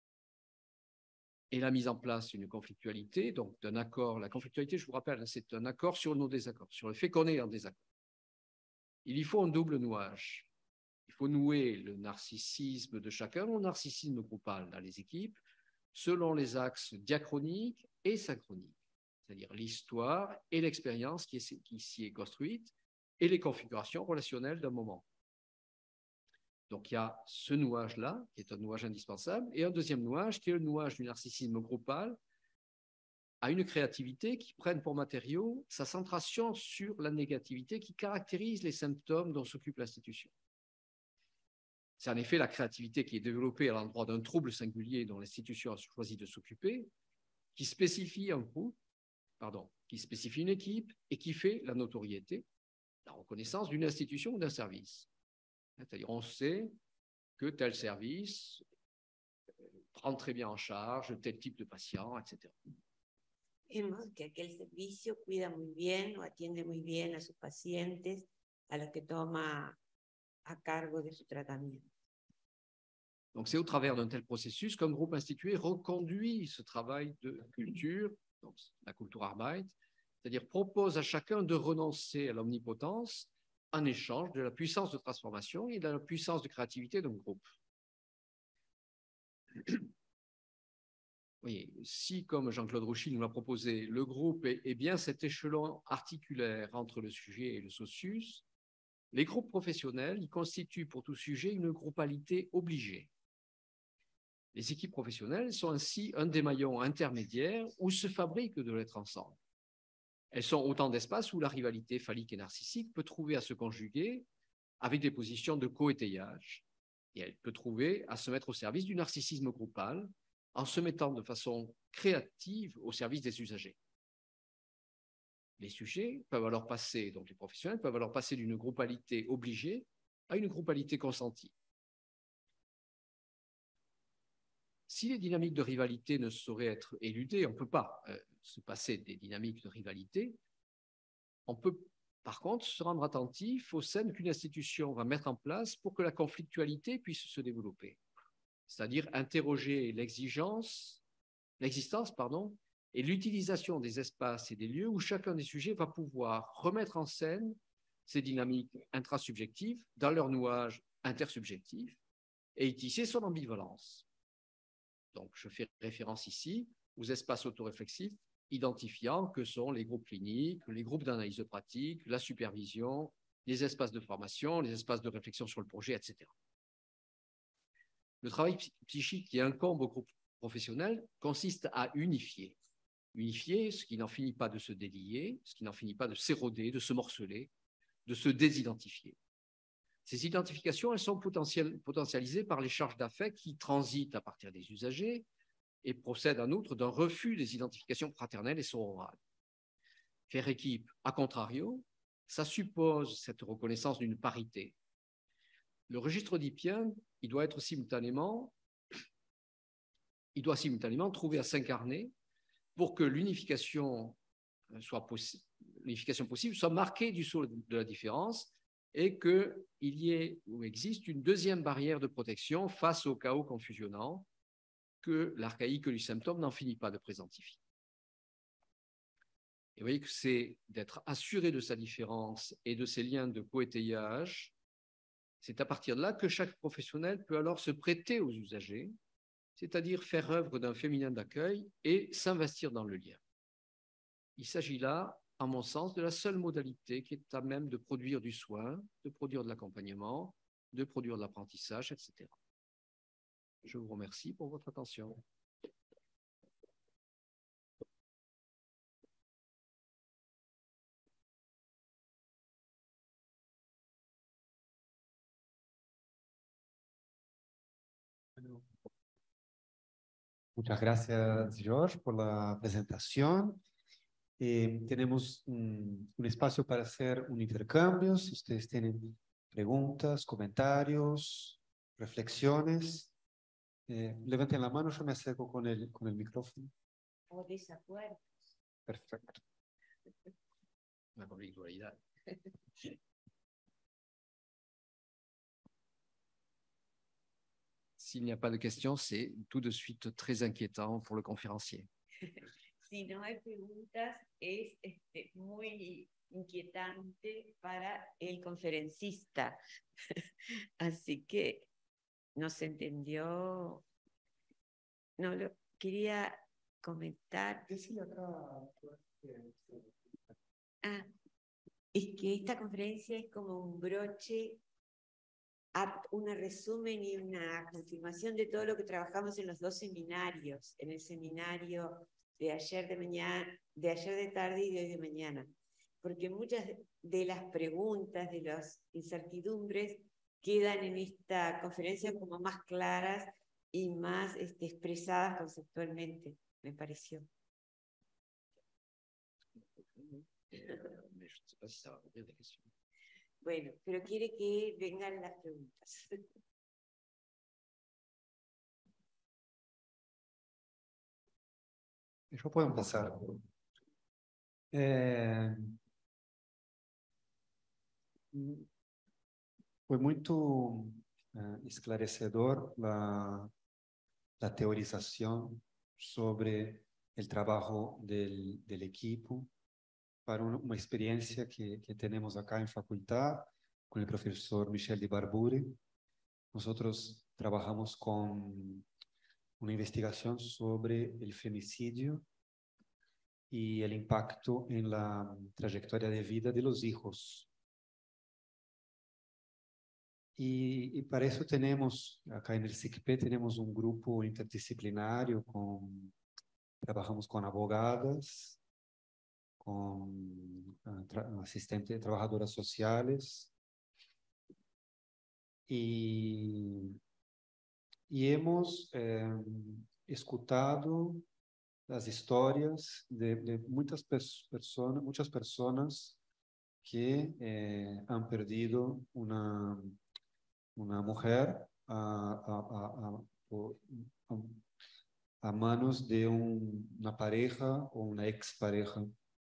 [SPEAKER 2] et la mise en place d'une conflictualité, donc d'un accord. La conflictualité, je vous rappelle, c'est un accord sur nos désaccords, sur le fait qu'on est en désaccord. Il y faut un double nouage. Il faut nouer le narcissisme de chacun au narcissisme groupal dans les équipes, selon les axes diachroniques et synchroniques, c'est-à-dire l'histoire et l'expérience qui, qui s'y est construite et les configurations relationnelles d'un moment. Donc, il y a ce nouage-là, qui est un nouage indispensable, et un deuxième nouage, qui est le nouage du narcissisme groupal, à une créativité qui prenne pour matériau sa centration sur la négativité qui caractérise les symptômes dont s'occupe l'institution. C'est en effet la créativité qui est développée à l'endroit d'un trouble singulier dont l'institution a choisi de s'occuper, qui spécifie un groupe, pardon, qui spécifie une équipe et qui fait la notoriété, la reconnaissance d'une institution ou d'un service. C'est-à-dire, on sait que tel service prend très bien en charge tel type de patient, et cetera.
[SPEAKER 4] Vemos que aquel servicio cuida muy bien o atiende muy bien a sus pacientes, a los que toma a cargo de su tratamiento.
[SPEAKER 2] Donc, c'est au travers d'un tel processus qu'un groupe institué reconduit ce travail de culture, donc la Kulturarbeit, c'est-à-dire propose à chacun de renoncer à l'omnipotence en échange de la puissance de transformation et de la puissance de créativité d'un groupe. Oui, si, comme Jean-Claude Rouchy nous l'a proposé, le groupe est, est bien cet échelon articulaire entre le sujet et le socius, les groupes professionnels y constituent pour tout sujet une groupalité obligée. Les équipes professionnelles sont ainsi un des maillons intermédiaires où se fabrique de l'être ensemble. Elles sont autant d'espaces où la rivalité phallique et narcissique peut trouver à se conjuguer avec des positions de co-étayage, et elle peut trouver à se mettre au service du narcissisme groupal en se mettant de façon créative au service des usagers. Les sujets peuvent alors passer, donc les professionnels peuvent alors passer d'une groupalité obligée à une groupalité consentie. Si les dynamiques de rivalité ne sauraient être éludées, on ne peut pas euh, se passer des dynamiques de rivalité. On peut, par contre, se rendre attentif aux scènes qu'une institution va mettre en place pour que la conflictualité puisse se développer. C'est-à-dire interroger l'exigence, l'existence, pardon, et l'utilisation des espaces et des lieux où chacun des sujets va pouvoir remettre en scène ces dynamiques intrasubjectives dans leur nouage intersubjectif et y tisser son ambivalence. Donc, je fais référence ici aux espaces autoréflexifs identifiant que sont les groupes cliniques, les groupes d'analyse de pratique, la supervision, les espaces de formation, les espaces de réflexion sur le projet, et cetera. Le travail psychique qui incombe aux groupes professionnels consiste à unifier. Unifier ce qui n'en finit pas de se délier, ce qui n'en finit pas de s'éroder, de se morceler, de se désidentifier. Ces identifications, elles sont potentialisées par les charges d'affect qui transitent à partir des usagers et procèdent en outre d'un refus des identifications fraternelles et sororales. Faire équipe, à contrario, ça suppose cette reconnaissance d'une parité. Le registre oedipien, il doit être simultanément, il doit simultanément trouver à s'incarner pour que l'unification soit possible, l'unification possible soit marquée du sceau de la différence et qu'il y ait ou existe une deuxième barrière de protection face au chaos confusionnant que l'archaïque du symptôme n'en finit pas de présentifier. Et vous voyez que c'est d'être assuré de sa différence et de ses liens de coétayage. C'est à partir de là que chaque professionnel peut alors se prêter aux usagers, c'est-à-dire faire œuvre d'un féminin d'accueil et s'investir dans le lien. Il s'agit là, à mon sens, de la seule modalité qui est à même de produire du soin, de produire de l'accompagnement, de produire de l'apprentissage, et cetera. Je vous remercie pour votre attention.
[SPEAKER 1] Muchas gracias, George, por la presentación. Eh, tenemos un, un espacio para hacer un intercambio. Si ustedes tienen preguntas, comentarios, reflexiones, eh, levanten la mano, yo me acerco con el, con el micrófono.
[SPEAKER 4] O desacuerdos.
[SPEAKER 1] Perfecto.
[SPEAKER 2] La conflictualidad. S'il n'y a pas de questions, c'est tout de suite très inquiétant pour le conférencier.
[SPEAKER 4] Si no hay preguntas, es este, muy inquietante para el conferencista. Así que no se entendió. No lo quería comentar. Ah, es que esta conferencia es como un broche, un resumen y una confirmación de todo lo que trabajamos en los dos seminarios, en el seminario de ayer de mañana, de ayer de tarde y de hoy de mañana, porque muchas de las preguntas, de las incertidumbres, quedan en esta conferencia como más claras y más este, expresadas conceptualmente, me pareció. Bueno, pero quiere que vengan las preguntas.
[SPEAKER 1] Yo puedo empezar. Eh, Foi muito eh, esclarecedor la, la teorización sobre el trabajo del, del equipo para un, una experiencia que, que tenemos acá en facultad con el profesor Michel de Barbure. Nosotros trabajamos con una investigación sobre el femicidio y el impacto en la trayectoria de vida de los hijos. Y, y para eso tenemos, acá en el S I C P tenemos un grupo interdisciplinario, con, trabajamos con abogadas, con uh, tra asistentes, trabajadoras sociales, y, y hemos eh, escuchado las historias de, de muchas pers personas, muchas personas que eh, han perdido una, una mujer a, a, a, a, a manos de un, una pareja o una expareja.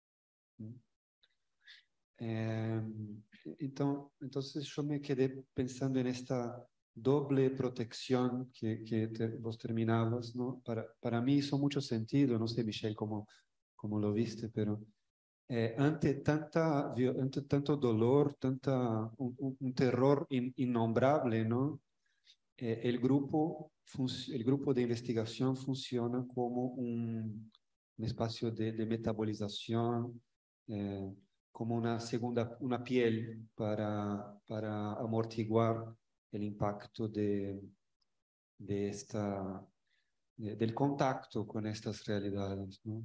[SPEAKER 1] Eh, então, entonces yo me quedé pensando en esta doble protección que, que te, vos terminabas, ¿no? Para, para mí hizo mucho sentido, no sé, Michelle, cómo, cómo lo viste, pero eh, ante, tanta, ante tanto dolor, tanta, un, un, un terror in, innombrable, ¿no? Eh, el, grupo, el grupo de investigación funciona como un, un espacio de, de metabolización, eh, como una segunda, una piel para, para amortiguar el impacto de, de esta, de, del contacto con estas realidades, ¿no?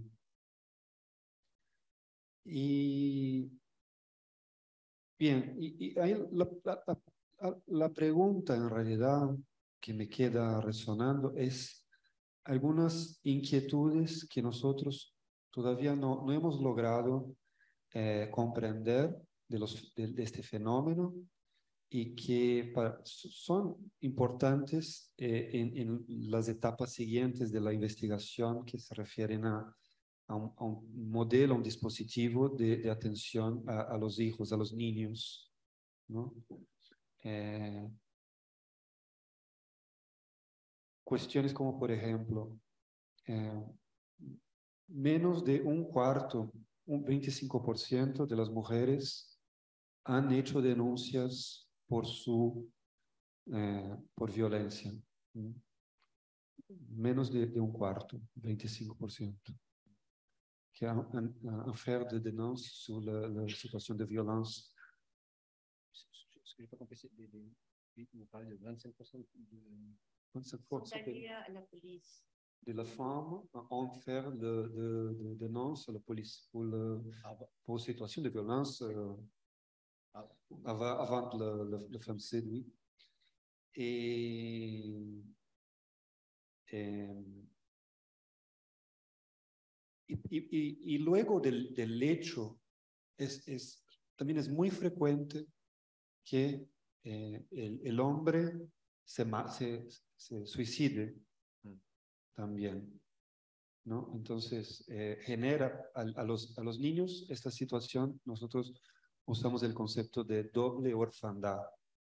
[SPEAKER 1] Y bien, y, y ahí la, la, la, la pregunta en realidad que me queda resonando es algunas inquietudes que nosotros todavía no, no hemos logrado eh, comprender de, los, de, de este fenómeno y que para, son importantes eh, en, en las etapas siguientes de la investigación que se refieren a, a, un, a un modelo, a un dispositivo de, de atención a, a los hijos, a los niños, ¿no? Eh, cuestiones como, por ejemplo, eh, menos de un cuarto, un veinticinco por ciento de las mujeres han hecho denuncias por su eh, por violencia. ¿Mm? Menos de, de un cuarto, veinticinco por ciento, qui a un, un faire de dénonce sur la, la situation de violence. Est-ce que j'ai pas compris, de, de, de, vous parlez de vingt-cinq pour cent de vingt-cinq pour cent
[SPEAKER 4] à la police.
[SPEAKER 1] De la femme en faire de, de, de dénonce à la police pour, le, pour situation de violence euh, avant, avant le, le, le femicide, oui. Et, et, y, y, y luego del, del hecho, es, es, también es muy frecuente que eh, el, el hombre se, se, se suicide mm. también, ¿no? Entonces, eh, genera a, a, los, a los niños esta situación. Nosotros usamos el concepto de doble orfandad.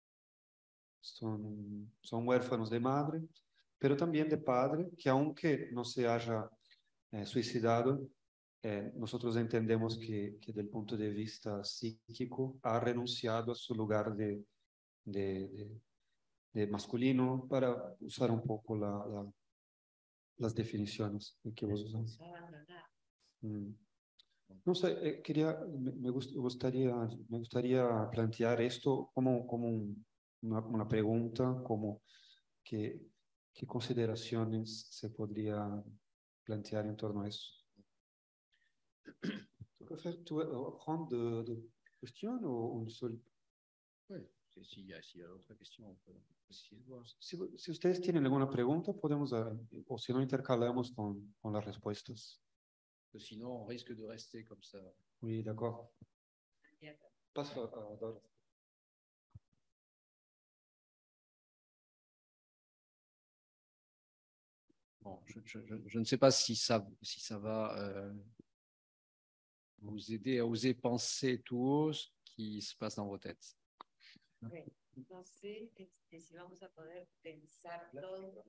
[SPEAKER 1] Son, son huérfanos de madre, pero también de padre, que aunque no se haya eh, suicidado, eh, nosotros entendemos que, que del punto de vista psíquico ha renunciado a su lugar de, de, de, de masculino, para usar un poco la, la, las definiciones que vos usas. Mm. No sé, eh, quería, me, me, gustaría, me gustaría plantear esto como, como un, una, una pregunta, como que, qué consideraciones se podría plantear en torno a eso. Tu préfères tu, euh, prendre de, de questions ou une seule?
[SPEAKER 2] Oui, s'il y a, s'il y a d'autres questions, on peut essayer de voir.
[SPEAKER 1] Si, si ustedes tienen alguna pregunta, podemos, uh, o si no, intercalamos con, con las respuestas.
[SPEAKER 2] Sinon, on risque de rester comme ça.
[SPEAKER 1] Oui, d'accord. Passe à, à Dora.
[SPEAKER 2] Bon, je, je, je, je ne sais pas si ça, si ça va euh, vous aider à oser penser tout haut ce qui se passe dans vos têtes.
[SPEAKER 4] Okay. No sé este, si vamos a poder pensar todo,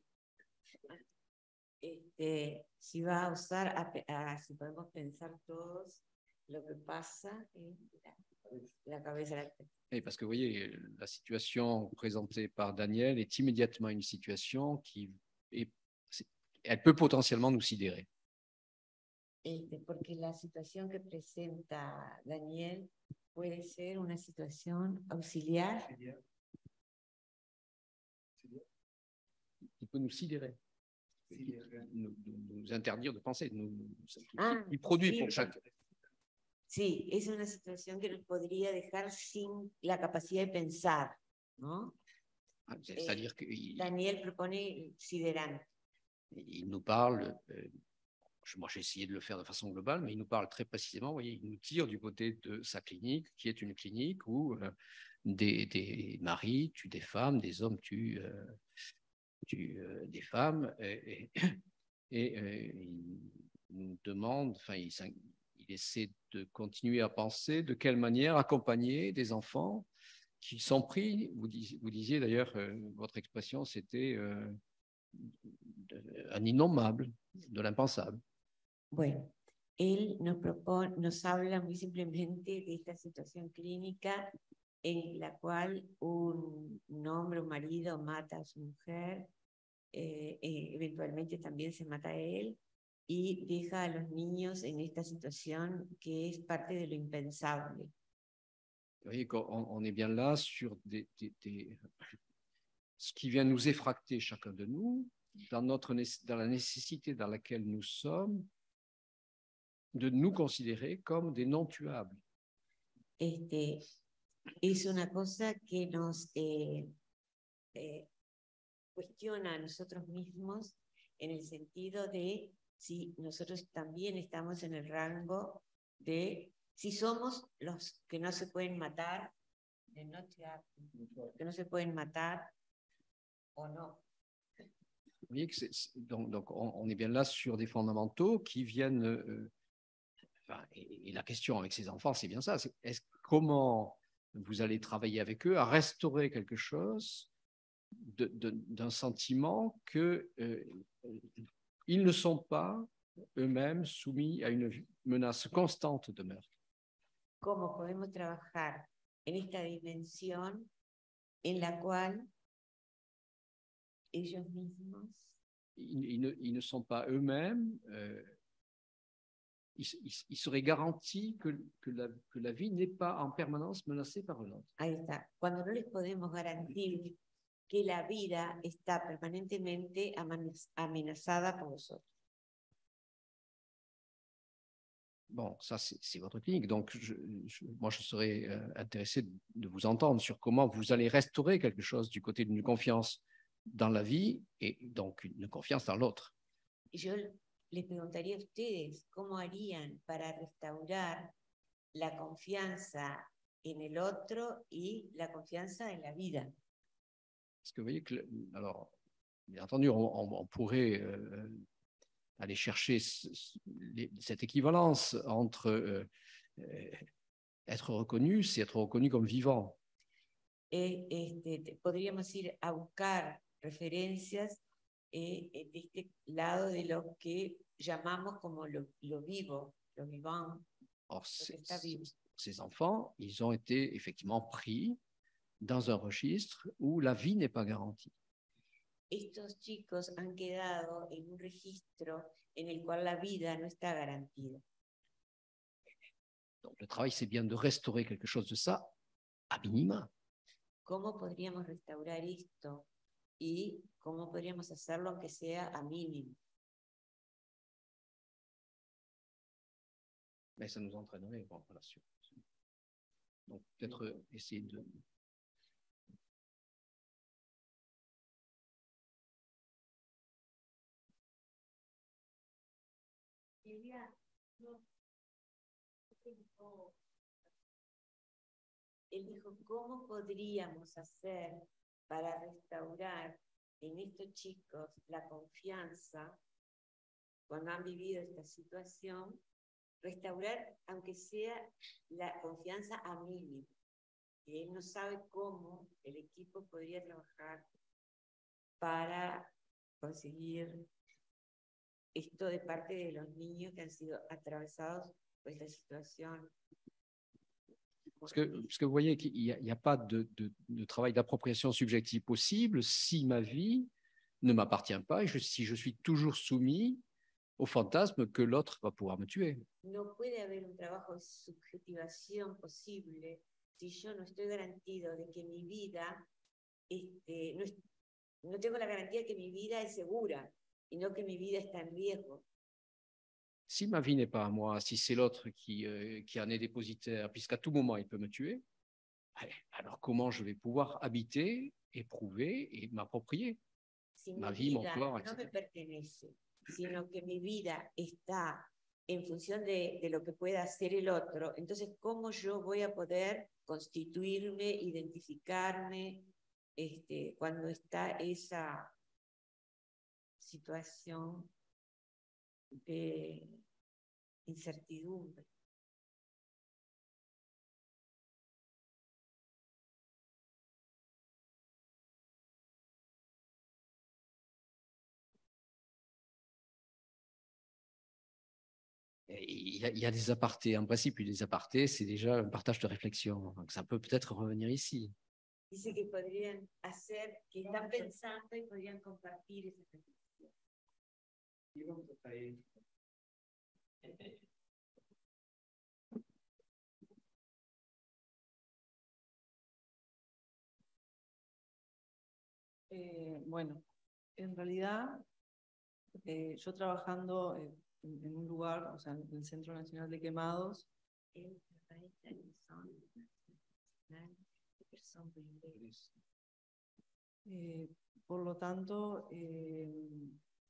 [SPEAKER 4] este, si va a usar, a, a, si podemos pensar todos lo que pasa en la, la cabeza. La...
[SPEAKER 2] Et parce que vous voyez, la situation présentée par Daniel est immédiatement une situation qui est, elle peut potentiellement nous sidérer.
[SPEAKER 4] Este, porque la situación que presenta Daniel puede ser una situación auxiliar.
[SPEAKER 2] Qui peut nous sidérer, nous, nous, nous interdire de penser, nous,
[SPEAKER 4] ah,
[SPEAKER 2] il produit
[SPEAKER 4] sí,
[SPEAKER 2] pour chaque.
[SPEAKER 4] Sí, es una situación que nos podría dejar sin la capacidad de pensar, ¿no?
[SPEAKER 2] C'est-à-dire
[SPEAKER 4] eh,
[SPEAKER 2] que il,
[SPEAKER 4] Daniel propone sidérante.
[SPEAKER 2] Il nous parle. Euh, Moi, j'ai essayé de le faire de façon globale, mais il nous parle très précisément, vous voyez, il nous tire du côté de sa clinique, qui est une clinique où euh, des, des maris tuent des femmes, des hommes tuent, euh, tuent euh, des femmes, et, et, et euh, il nous demande, enfin, il, il essaie de continuer à penser de quelle manière accompagner des enfants qui sont pris, vous disiez, vous disiez d'ailleurs, euh, votre expression, c'était euh, un innommable, de l'impensable.
[SPEAKER 4] Bueno, él nos propone, nos habla muy simplemente de esta situación clínica en la cual un, un hombre, un marido mata a su mujer, eh, eh, eventualmente también se mata a él y deja a los niños en esta situación que es parte de lo impensable.
[SPEAKER 2] Vous voyez qu'on on est bien là sur des, des, des... ce qui vient nous effracter chacun de nous, dans, notre, dans la nécessité dans laquelle nous sommes de nous considérer comme des non tuables.
[SPEAKER 4] Este, es una cosa que nos eh, eh, cuestiona a nosotros mismos en el sentido de si nosotros también estamos en el rango de si somos los que no se pueden matar, de no tuables, que no se pueden matar o no.
[SPEAKER 2] Vous voyez que c'est, donc, donc on, on est bien là sur des fondamentaux qui viennent. Euh, enfin, et, et la question avec ces enfants, c'est bien ça. C'est, est-ce, comment vous allez travailler avec eux à restaurer quelque chose de, de, d'un sentiment qu'ils euh, ne sont pas eux-mêmes soumis à une menace constante de meurtre.
[SPEAKER 4] ¿Cómo podemos trabajar en esta dimensión en la cual ellos mismos
[SPEAKER 2] ils, ils, ne, ils ne sont pas eux-mêmes, euh, ils, ils, ils seraient garantis que, que, la, que la vie n'est pas en permanence menacée par un autre.
[SPEAKER 4] Ahí está. Cuando no les podemos garantir que la vida está permanentemente amenazada por nosotros.
[SPEAKER 2] Bon, ça, c'est, c'est votre clinique. Donc, je, je, moi, je serais euh, intéressé de vous entendre sur comment vous allez restaurer quelque chose du côté d'une confiance dans la vie et donc une confiance dans l'autre.
[SPEAKER 4] Yo les preguntaría a ustedes cómo harían para restaurar la confianza en el otro y la confianza en la vida.
[SPEAKER 2] Parce que vous voyez que, alors, bien entendu, on, on, on pourrait euh, aller chercher ce, les, cette équivalence entre euh, euh, être reconnu, c'est être reconnu comme vivant.
[SPEAKER 4] Eh, este, podríamos ir a buscar referencias eh, de este lado de lo que llamamos como lo, lo vivo, lo vivant.
[SPEAKER 2] Or, ces, ces enfants, ils ont été effectivement pris dans un registre où la vie n'est pas garantie.
[SPEAKER 4] Estos chicos han quedado en un registro en el cual la vida no está garantida.
[SPEAKER 2] Donc, le travail, c'est bien de restaurer quelque chose de ça à minima.
[SPEAKER 4] ¿Cómo podríamos restaurar esto? Y cómo podríamos hacerlo aunque sea a mínimo.
[SPEAKER 2] mais ça nous entraînerait en relation. Donc peut-être essayer de...
[SPEAKER 4] Él dijo, ¿cómo podríamos hacer para restaurar en estos chicos la confianza cuando han vivido esta situación? Restaurar, aunque sea la confianza a mínimo. Y él no sabe cómo el equipo podría trabajar para conseguir esto de parte de los niños que han sido atravesados por esta situación.
[SPEAKER 2] Parce que, parce que vous voyez qu'il n'y a, a pas de, de, de travail d'appropriation subjective possible si ma vie ne m'appartient pas et je, si je suis toujours soumis au fantasme que l'autre va pouvoir me tuer.
[SPEAKER 4] No puede haber un trabajo de subjetivación posible si yo no estoy garantido de que mi vida, este, no, es, no tengo la garantía de que mi vida es segura y no que mi vida está en riesgo.
[SPEAKER 2] Si ma vie n'est pas à moi, si c'est l'autre qui, euh, qui en est dépositaire, puisqu'à tout moment il peut me tuer, alors comment je vais pouvoir habiter, éprouver et m'approprier
[SPEAKER 4] si
[SPEAKER 2] ma
[SPEAKER 4] mi
[SPEAKER 2] vie,
[SPEAKER 4] vida
[SPEAKER 2] mon corps,
[SPEAKER 4] no me
[SPEAKER 2] etcétera.
[SPEAKER 4] pertenece, sino que mi vida está en función de, de lo que pueda hacer el otro, entonces ¿cómo yo voy a poder constituirme, identificarme este, cuando está esa situación de incertidumbre?
[SPEAKER 2] Il y, a, il y a des apartés, en principe, des apartés, c'est déjà un partage de réflexion. Donc ça peut peut-être revenir ici.
[SPEAKER 4] Dice que podrían hacer, que están pensando y podrían compartir esa reflexión.
[SPEAKER 5] Eh, bueno, en realidad, eh, yo trabajando en, en un lugar, o sea, en el Centro Nacional de Quemados, eh, por lo tanto, eh,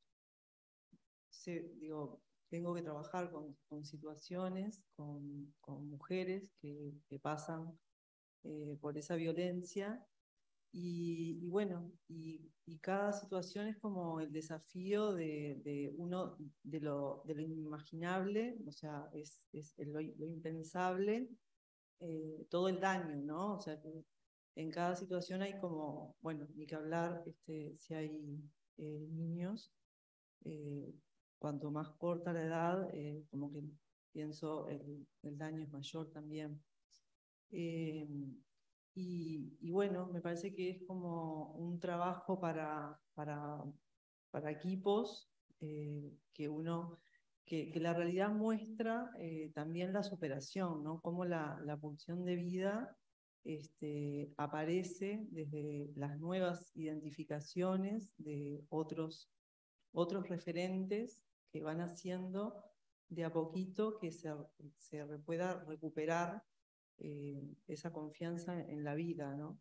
[SPEAKER 5] se, digo, tengo que trabajar con, con situaciones, con, con mujeres que, que pasan eh, por esa violencia. Y, y bueno, y, y cada situación es como el desafío de, de uno, de lo, de lo inimaginable, o sea, es, es lo, lo impensable, eh, todo el daño, ¿no? O sea, que en cada situación hay como, bueno, ni que hablar, este, si hay eh, niños, eh, cuanto más corta la edad, eh, como que pienso el, el daño es mayor también. Eh, Y, y bueno, me parece que es como un trabajo para, para, para equipos, eh, que uno, que, que la realidad muestra eh, también la superación, ¿no? Cómo la, la pulsión de vida este, aparece desde las nuevas identificaciones de otros, otros referentes que van haciendo de a poquito que se, se pueda recuperar Eh, esa confianza en la vida, ¿no?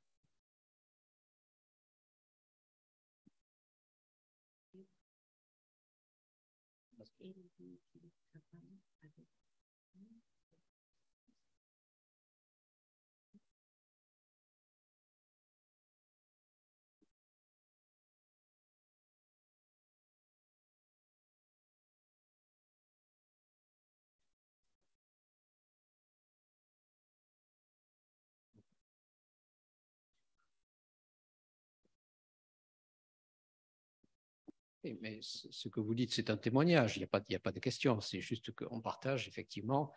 [SPEAKER 2] Oui, mais ce que vous dites, c'est un témoignage, il n'y a pas, il n'y a pas de question, c'est juste qu'on partage effectivement.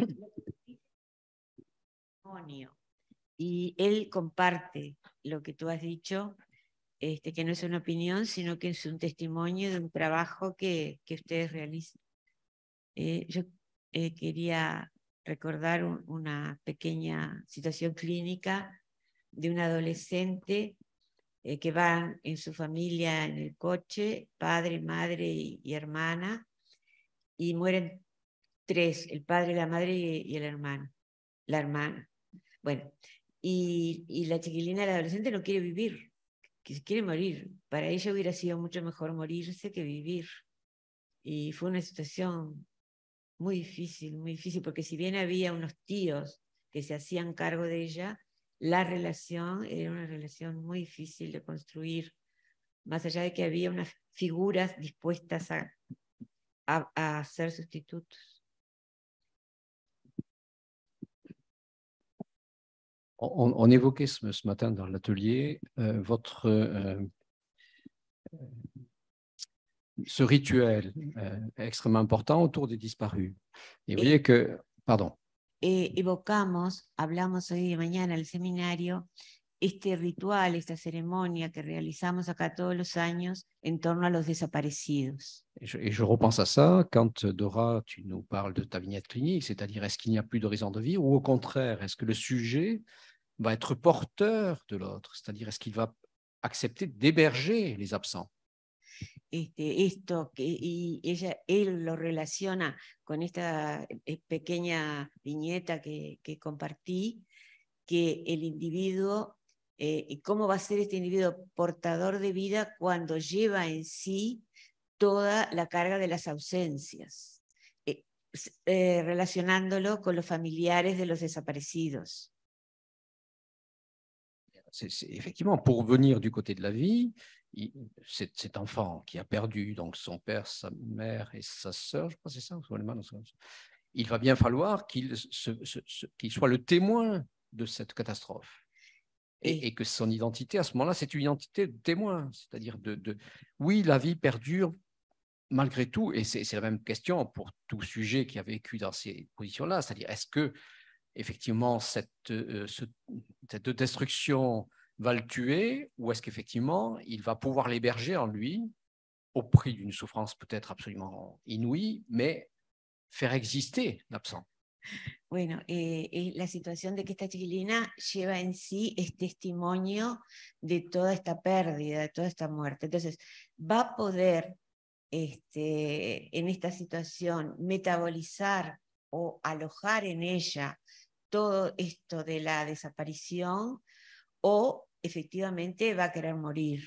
[SPEAKER 4] Y él comparte lo que tú has dicho, este, que no es una opinión, sino que es un testimonio de un trabajo que, que ustedes realizan. Eh, yo eh, quería recordar un, una pequeña situación clínica de un adolescente eh, que va en su familia en el coche, padre, madre y, y hermana, y mueren tres, el padre, la madre y, y el hermano, la hermana. Bueno, y, y la chiquilina, la adolescente, no quiere vivir, que se quiere morir. Para ella hubiera sido mucho mejor morirse que vivir. Y fue una situación muy difícil, muy difícil, porque si bien había unos tíos que se hacían cargo de ella, la relación era una relación muy difícil de construir, más allá de que había unas figuras dispuestas a, a, a ser sustitutos.
[SPEAKER 2] On, on évoquait ce, ce matin dans l'atelier euh, votre euh, ce rituel euh, extrêmement important autour des disparus. Et vous voyez que, pardon.
[SPEAKER 4] Eh, evocamos, hablamos hoy de mañana en el seminario, este ritual, esta ceremonia que realizamos acá todos los años en torno a los desaparecidos.
[SPEAKER 2] Et je, et je repense à ça quand, Dora, tu nous parles de ta vignette clinique, c'est-à-dire est-ce qu'il n'y a plus de raison de vivre ou au contraire, est-ce que le sujet va être porteur de l'autre, c'est-à-dire est-ce qu'il va accepter d'héberger les absents?
[SPEAKER 4] Este, esto que y ella, él lo relaciona con esta pequeña viñeta que, que compartí, que el individuo, eh, cómo va a ser este individuo portador de vida cuando lleva en sí toda la carga de las ausencias, eh, eh, relacionándolo con los familiares de los desaparecidos.
[SPEAKER 2] C'est, c'est, effectivement, pour venir du côté de la vie, il, cet, cet enfant qui a perdu donc son père, sa mère et sa sœur, je crois que c'est ça, il va bien falloir qu'il, se, se, se, qu'il soit le témoin de cette catastrophe. Et, et, et que son identité, à ce moment-là, c'est une identité de témoin. C'est-à-dire, de, de, oui, la vie perdure malgré tout, et c'est, c'est la même question pour tout sujet qui a vécu dans ces positions-là. C'est-à-dire, est-ce que effectivement, cette, euh, ce, cette destruction va le tuer ou est-ce qu'effectivement, il va pouvoir l'héberger en lui au prix d'une souffrance peut-être absolument inouïe, mais faire exister l'absent?
[SPEAKER 4] Bueno, eh, eh, la situación de que esta chiquilina lleva en sí es testimonio de toda esta pérdida, de toda esta muerte. Entonces, va a poder este, en esta situación metabolizar o alojar en ella todo esto de la desaparición o efectivamente va a querer morir.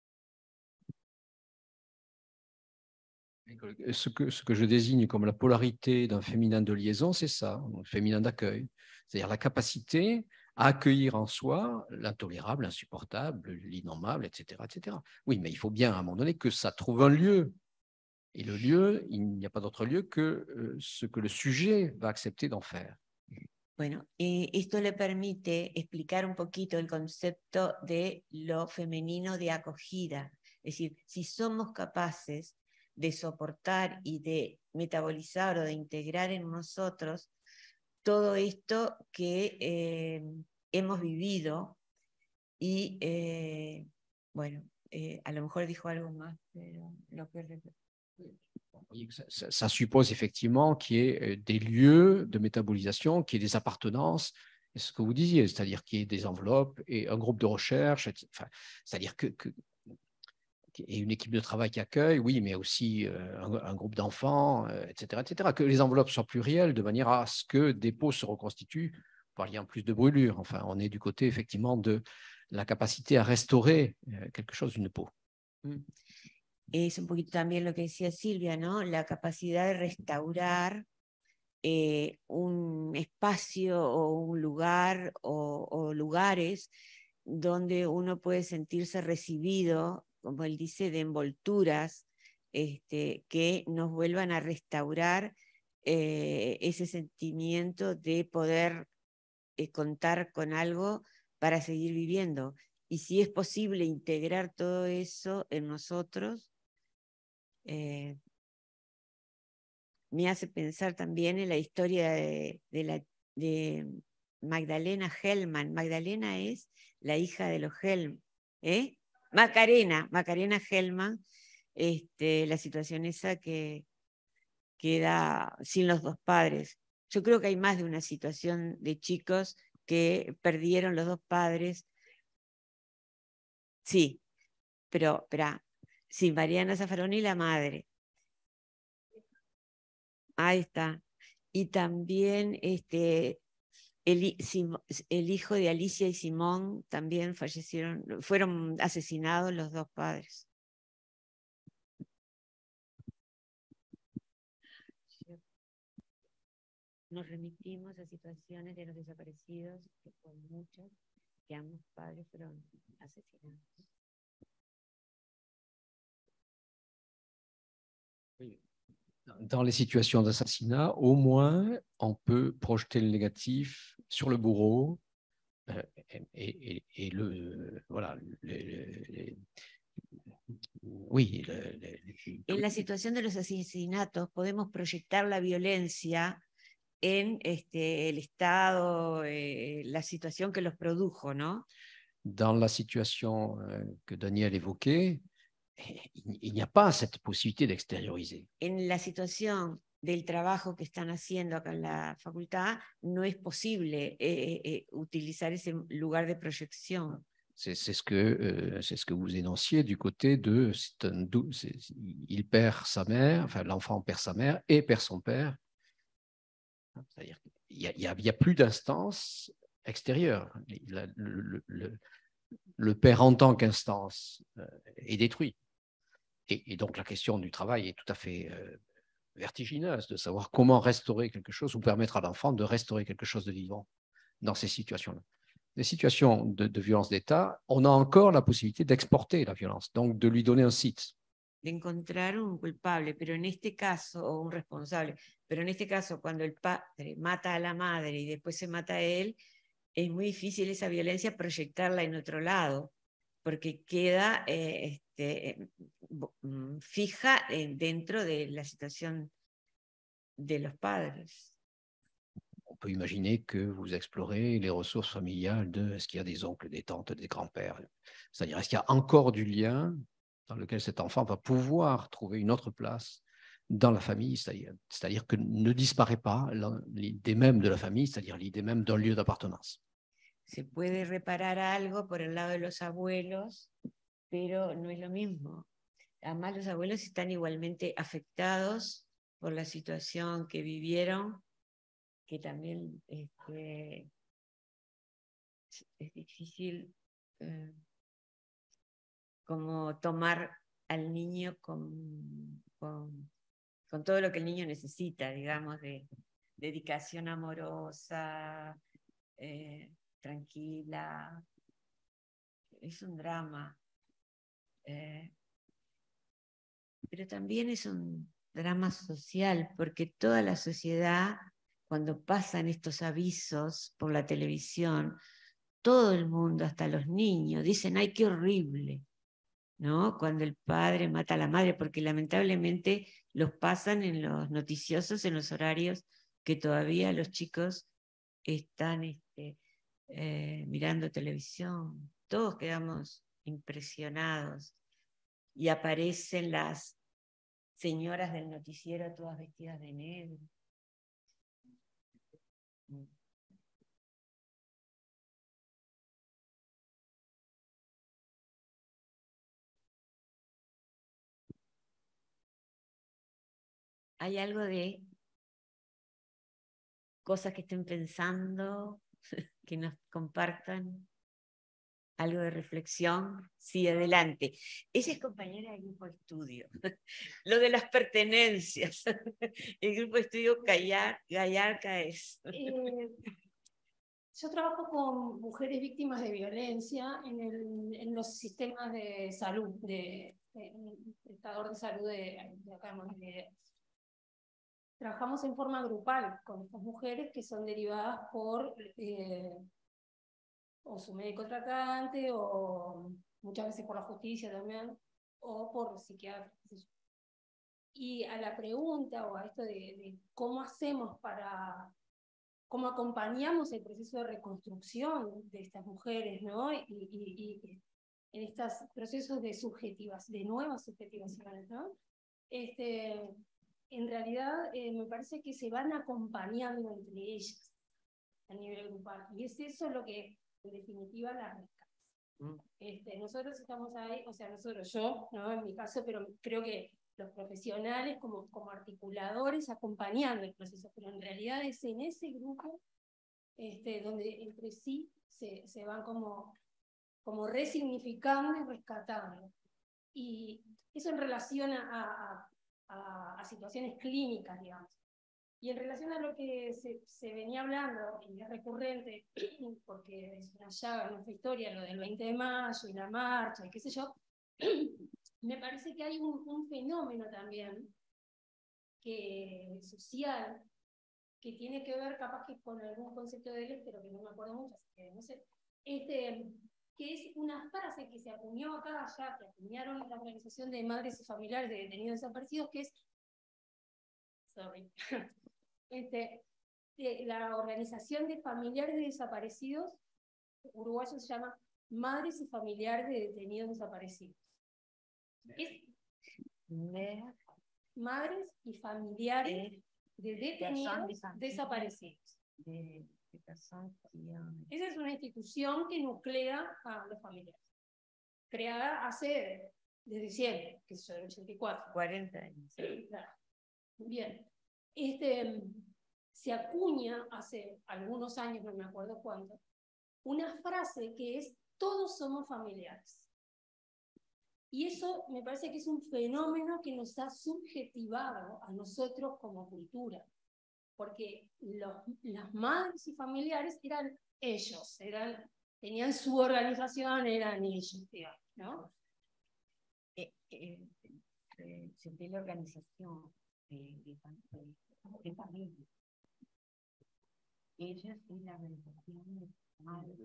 [SPEAKER 2] Ce que, ce que je désigne comme la polarité d'un féminin de liaison, c'est ça, un féminin d'accueil. C'est-à-dire la capacité à accueillir en soi l'intolérable, l'insupportable, l'innommable, et cetera, et cetera. Oui, mais il faut bien à un moment donné que ça trouve un lieu. Et le lieu, il n'y a pas d'autre lieu que euh, ce que le sujet va accepter d'en faire.
[SPEAKER 4] Bueno, eh, esto le permite explicar un poquito el concepto de lo femenino de acogida. Es decir, si somos capaces de soportar y de metabolizar o de integrar en nosotros todo esto que eh, hemos vivido y, eh, bueno, eh, a lo mejor dijo algo más, pero lo que...
[SPEAKER 2] Ça, ça suppose effectivement qu'il y ait des lieux de métabolisation, qu'il y ait des appartenances, c'est ce que vous disiez, c'est-à-dire qu'il y ait des enveloppes et un groupe de recherche, enfin, c'est-à-dire que, que et une équipe de travail qui accueille, oui, mais aussi euh, un, un groupe d'enfants, euh, et cetera, et cetera. Que les enveloppes soient plurielles de manière à ce que des peaux se reconstituent. Vous parliez en plus de brûlure. Enfin, on est du côté effectivement de la capacité à restaurer euh, quelque chose d'une peau.
[SPEAKER 4] Mm. Es un poquito también lo que decía Silvia, ¿no? La capacidad de restaurar eh, un espacio o un lugar o, o lugares donde uno puede sentirse recibido, como él dice, de envolturas este, que nos vuelvan a restaurar eh, ese sentimiento de poder eh, contar con algo para seguir viviendo. Y si es posible integrar todo eso en nosotros, eh, me hace pensar también en la historia de, de, la, de Magdalena Hellman. Magdalena es la hija de los Hellman, ¿eh? Macarena, Macarena Hellman, este, la situación esa que queda sin los dos padres. Yo creo que hay más de una situación de chicos que perdieron los dos padres. Sí, pero, espera, sí, Mariana Zaffaroni y la madre. Ahí está. y también este, el, el hijo de Alicia y Simón también fallecieron, fueron asesinados los dos padres. Nos remitimos a situaciones de los desaparecidos, que son muchos, que ambos padres fueron asesinados.
[SPEAKER 2] Dans les situations d'assassinat, au moins, on peut projeter le négatif sur le bourreau euh, et, et, et le voilà. Les, les, oui. Le, les,
[SPEAKER 4] en la situación de los asesinatos podemos proyectar la violencia en este, el Estado, eh, la situación que los produjo, ¿no?
[SPEAKER 2] Dans la situation euh, que Daniel évoquait, il n'y a pas cette possibilité d'extérioriser.
[SPEAKER 4] En la situación del trabajo que están haciendo acá en la facultad, no es posible eh, eh, utilizar ese lugar de proyección.
[SPEAKER 2] C'est ce que euh, c'est ce que vous énonciez du côté de un, il perd sa mère, enfin l'enfant perd sa mère et perd son père. C'est-à-dire qu'il y a, il y a, il y a plus d'instance extérieure. Le, le, le, le père en tant qu'instance euh, est détruit. Et, et donc la question du travail est tout à fait euh, vertigineuse, de savoir comment restaurer quelque chose ou permettre à l'enfant de restaurer quelque chose de vivant dans ces situations-là. Des situations de, de violence d'État, on a encore la possibilité d'exporter la violence, donc de lui donner un site.
[SPEAKER 4] De encontrar un culpable, pero en este caso, o un responsable, pero en este caso cuando el padre mata a la madre y después se mata a él, es muy difícil esa violencia proyectarla en otro lado, porque queda eh, este, fija eh, dentro de la situación de los padres.
[SPEAKER 2] On peut imaginer que vous explorez les ressources familiales de est-ce qu'il y a des oncles, des tantes, des grands-pères. C'est-à-dire, est-ce qu'il y a encore du lien dans lequel cet enfant va pouvoir trouver une autre place dans la famille, c'est-à-dire, c'est-à-dire que ne disparaît pas l'idée même de la famille, c'est-à-dire l'idée même d'un lieu d'appartenance.
[SPEAKER 4] Se puede reparar algo por el lado de los abuelos, pero no es lo mismo. Además, los abuelos están igualmente afectados por la situación que vivieron, que también este, es difícil eh, como tomar al niño con, con, con todo lo que el niño necesita, digamos, de dedicación amorosa, eh, tranquila. Es un drama. Eh, pero también es un drama social, porque toda la sociedad, cuando pasan estos avisos por la televisión, todo el mundo, hasta los niños, dicen, ¡ay, qué horrible! ¿No? Cuando el padre mata a la madre, porque lamentablemente los pasan en los noticiosos, en los horarios que todavía los chicos están este, eh, mirando televisión. Todos quedamos impresionados y aparecen las señoras del noticiero todas vestidas de negro. ¿Hay algo de cosas que estén pensando, que nos compartan? ¿Algo de reflexión? Sí, adelante. Ella es compañera del grupo de estudio. Lo de las pertenencias. El grupo de estudio Gallarca es.
[SPEAKER 6] Eh, yo trabajo con mujeres víctimas de violencia en, el, en los sistemas de salud, de, de, de prestador de salud de, de acá en Montevideo. Trabajamos en forma grupal con estas mujeres que son derivadas por eh, o su médico tratante, o muchas veces por la justicia también, o por psiquiatras. Y a la pregunta, o a esto de, de cómo hacemos para, cómo acompañamos el proceso de reconstrucción de estas mujeres, ¿no? Y, y, y en estos procesos de subjetivas, de nuevas subjetivaciones, ¿no? Este, en realidad eh, me parece que se van acompañando entre ellas a nivel grupal. Y es eso lo que en definitiva la rescata. Mm. Este, nosotros estamos ahí, o sea, nosotros, yo, ¿no? En mi caso, pero creo que los profesionales como, como articuladores acompañando el proceso, pero en realidad es en ese grupo este, donde entre sí se, se van como, como resignificando y rescatando. Y eso en relación a, a, a, a situaciones clínicas, digamos. Y en relación a lo que se, se venía hablando, y es recurrente, porque es una llaga en nuestra historia, lo del veinte de mayo y la marcha y qué sé yo, me parece que hay un, un fenómeno también que, social que tiene que ver capaz que con algún concepto de él, pero que no me acuerdo mucho, así que no sé, este, que es una frase que se acuñó acá ya, que acuñaron la Organización de Madres y Familiares de Detenidos Desaparecidos, que es, sorry, este, de la Organización de Familiares de Desaparecidos uruguayo se llama Madres y Familiares de Detenidos Desaparecidos. Es madres y familiares de detenidos desaparecidos. Esa es una institución que nuclea a los familiares, creada hace, desde siempre, que es el ochenta y cuatro.
[SPEAKER 4] cuarenta años.
[SPEAKER 6] Sí, claro. Bien. Este, se acuña hace algunos años, no me acuerdo cuánto, una frase que es: todos somos familiares. Y eso me parece que es un fenómeno que nos ha subjetivado a nosotros como cultura, porque los, las madres y familiares eran ellos, eran, tenían su organización, eran ellos, digamos, ¿no?
[SPEAKER 4] Eh, eh, eh, sentí la organización de, de, de, de familia. Ellos y la organización de madres.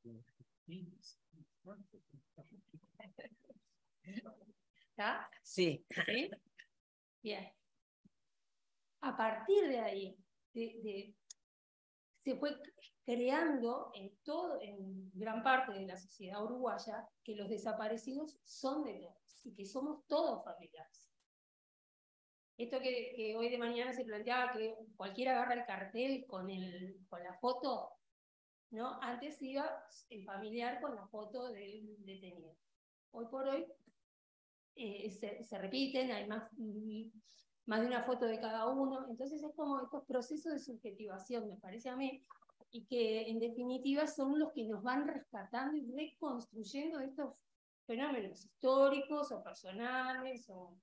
[SPEAKER 6] ¿Está?
[SPEAKER 4] Sí.
[SPEAKER 6] ¿Sí? Bien. A partir de ahí, de, de, se fue creando en, todo, en gran parte de la sociedad uruguaya que los desaparecidos son de todos y que somos todos familiares. Esto que, que hoy de mañana se planteaba que cualquiera agarra el cartel con, el, con la foto, ¿no? Antes iba el familiar con la foto del detenido. Hoy por hoy eh, se, se repiten, hay más, más de una foto de cada uno, entonces es como estos procesos de subjetivación, me parece a mí, y que en definitiva son los que nos van rescatando y reconstruyendo estos fenómenos históricos o personales. O...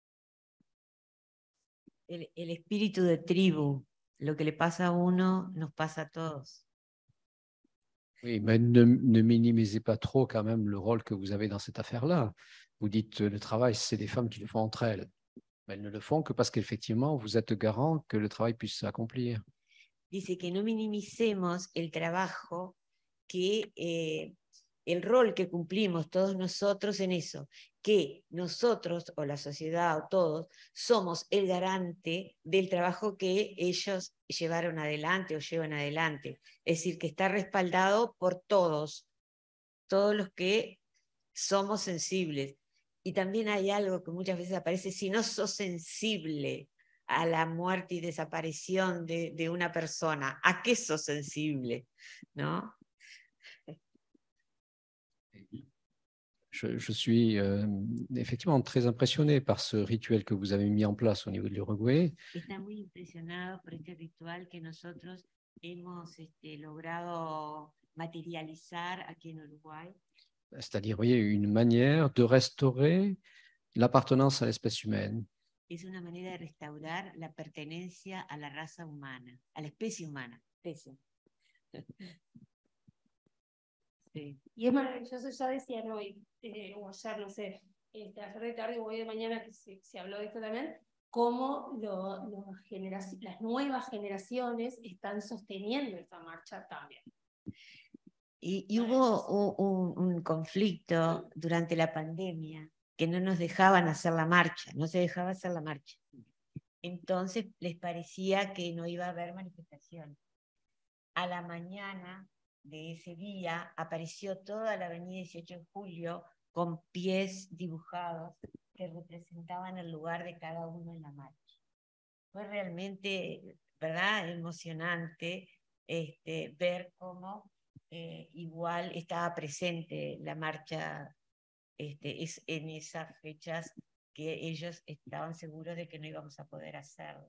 [SPEAKER 4] El, el espíritu de tribu, lo que le pasa a uno, nos pasa a todos.
[SPEAKER 2] Oui, mais ne, ne minimisez pas trop quand même le rôle que vous avez dans cette affaire-là. Vous dites que le travail, c'est des femmes qui le font entre elles. Mais elles ne le font que parce qu'effectivement, vous êtes garant que le travail puisse s'accomplir.
[SPEAKER 4] Dice que no minimicemos el trabajo, que eh, el rol que cumplimos todos nosotros en eso, que nosotros o la sociedad o todos somos el garante del trabajo que ellos llevaron adelante o llevan adelante. Es decir, que está respaldado por todos, todos los que somos sensibles. Y también hay algo que muchas veces aparece: si no sos sensible a la muerte y desaparición de, de una persona, ¿a qué sos sensible? ¿No?
[SPEAKER 2] Je, je suis euh, effectivement très impressionné par ce rituel que vous avez mis en place au niveau de l'Uruguay.
[SPEAKER 4] Está muy impresionado por este ritual que nosotros hemos este, logrado materializar aquí en Uruguay.
[SPEAKER 2] C'est-à-dire, vous voyez, une manière de restaurer l'appartenance à l'espèce humaine.
[SPEAKER 4] Es una manera de restaurar la pertenencia a la raza humana, a la especie humana. Especie. Sí.
[SPEAKER 6] Y es maravilloso, ya decían hoy, eh, o ayer, no sé, este, ayer de tarde o hoy de mañana que se, se habló de esto también, cómo lo, lo las nuevas generaciones están sosteniendo esta marcha también.
[SPEAKER 4] Y, y hubo un, un, un conflicto durante la pandemia que no nos dejaban hacer la marcha, no se dejaba hacer la marcha. Entonces les parecía que no iba a haber manifestación. A la mañana de ese día apareció toda la avenida dieciocho de julio con pies dibujados que representaban el lugar de cada uno en la marcha. Fue realmente, ¿verdad?, emocionante este, ver cómo eh, igual estaba presente la marcha este, es, en esas fechas que ellos estaban seguros de que no íbamos a poder hacerlo.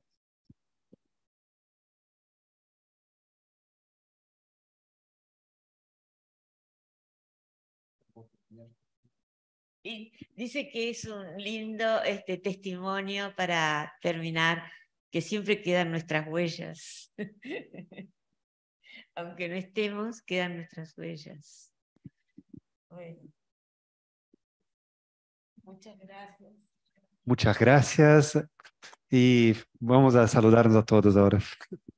[SPEAKER 4] Y dice que es un lindo este, testimonio para terminar, que siempre quedan nuestras huellas. Aunque no estemos, quedan nuestras huellas. Bueno. Muchas gracias.
[SPEAKER 1] Muchas gracias y vamos a saludarnos a todos ahora.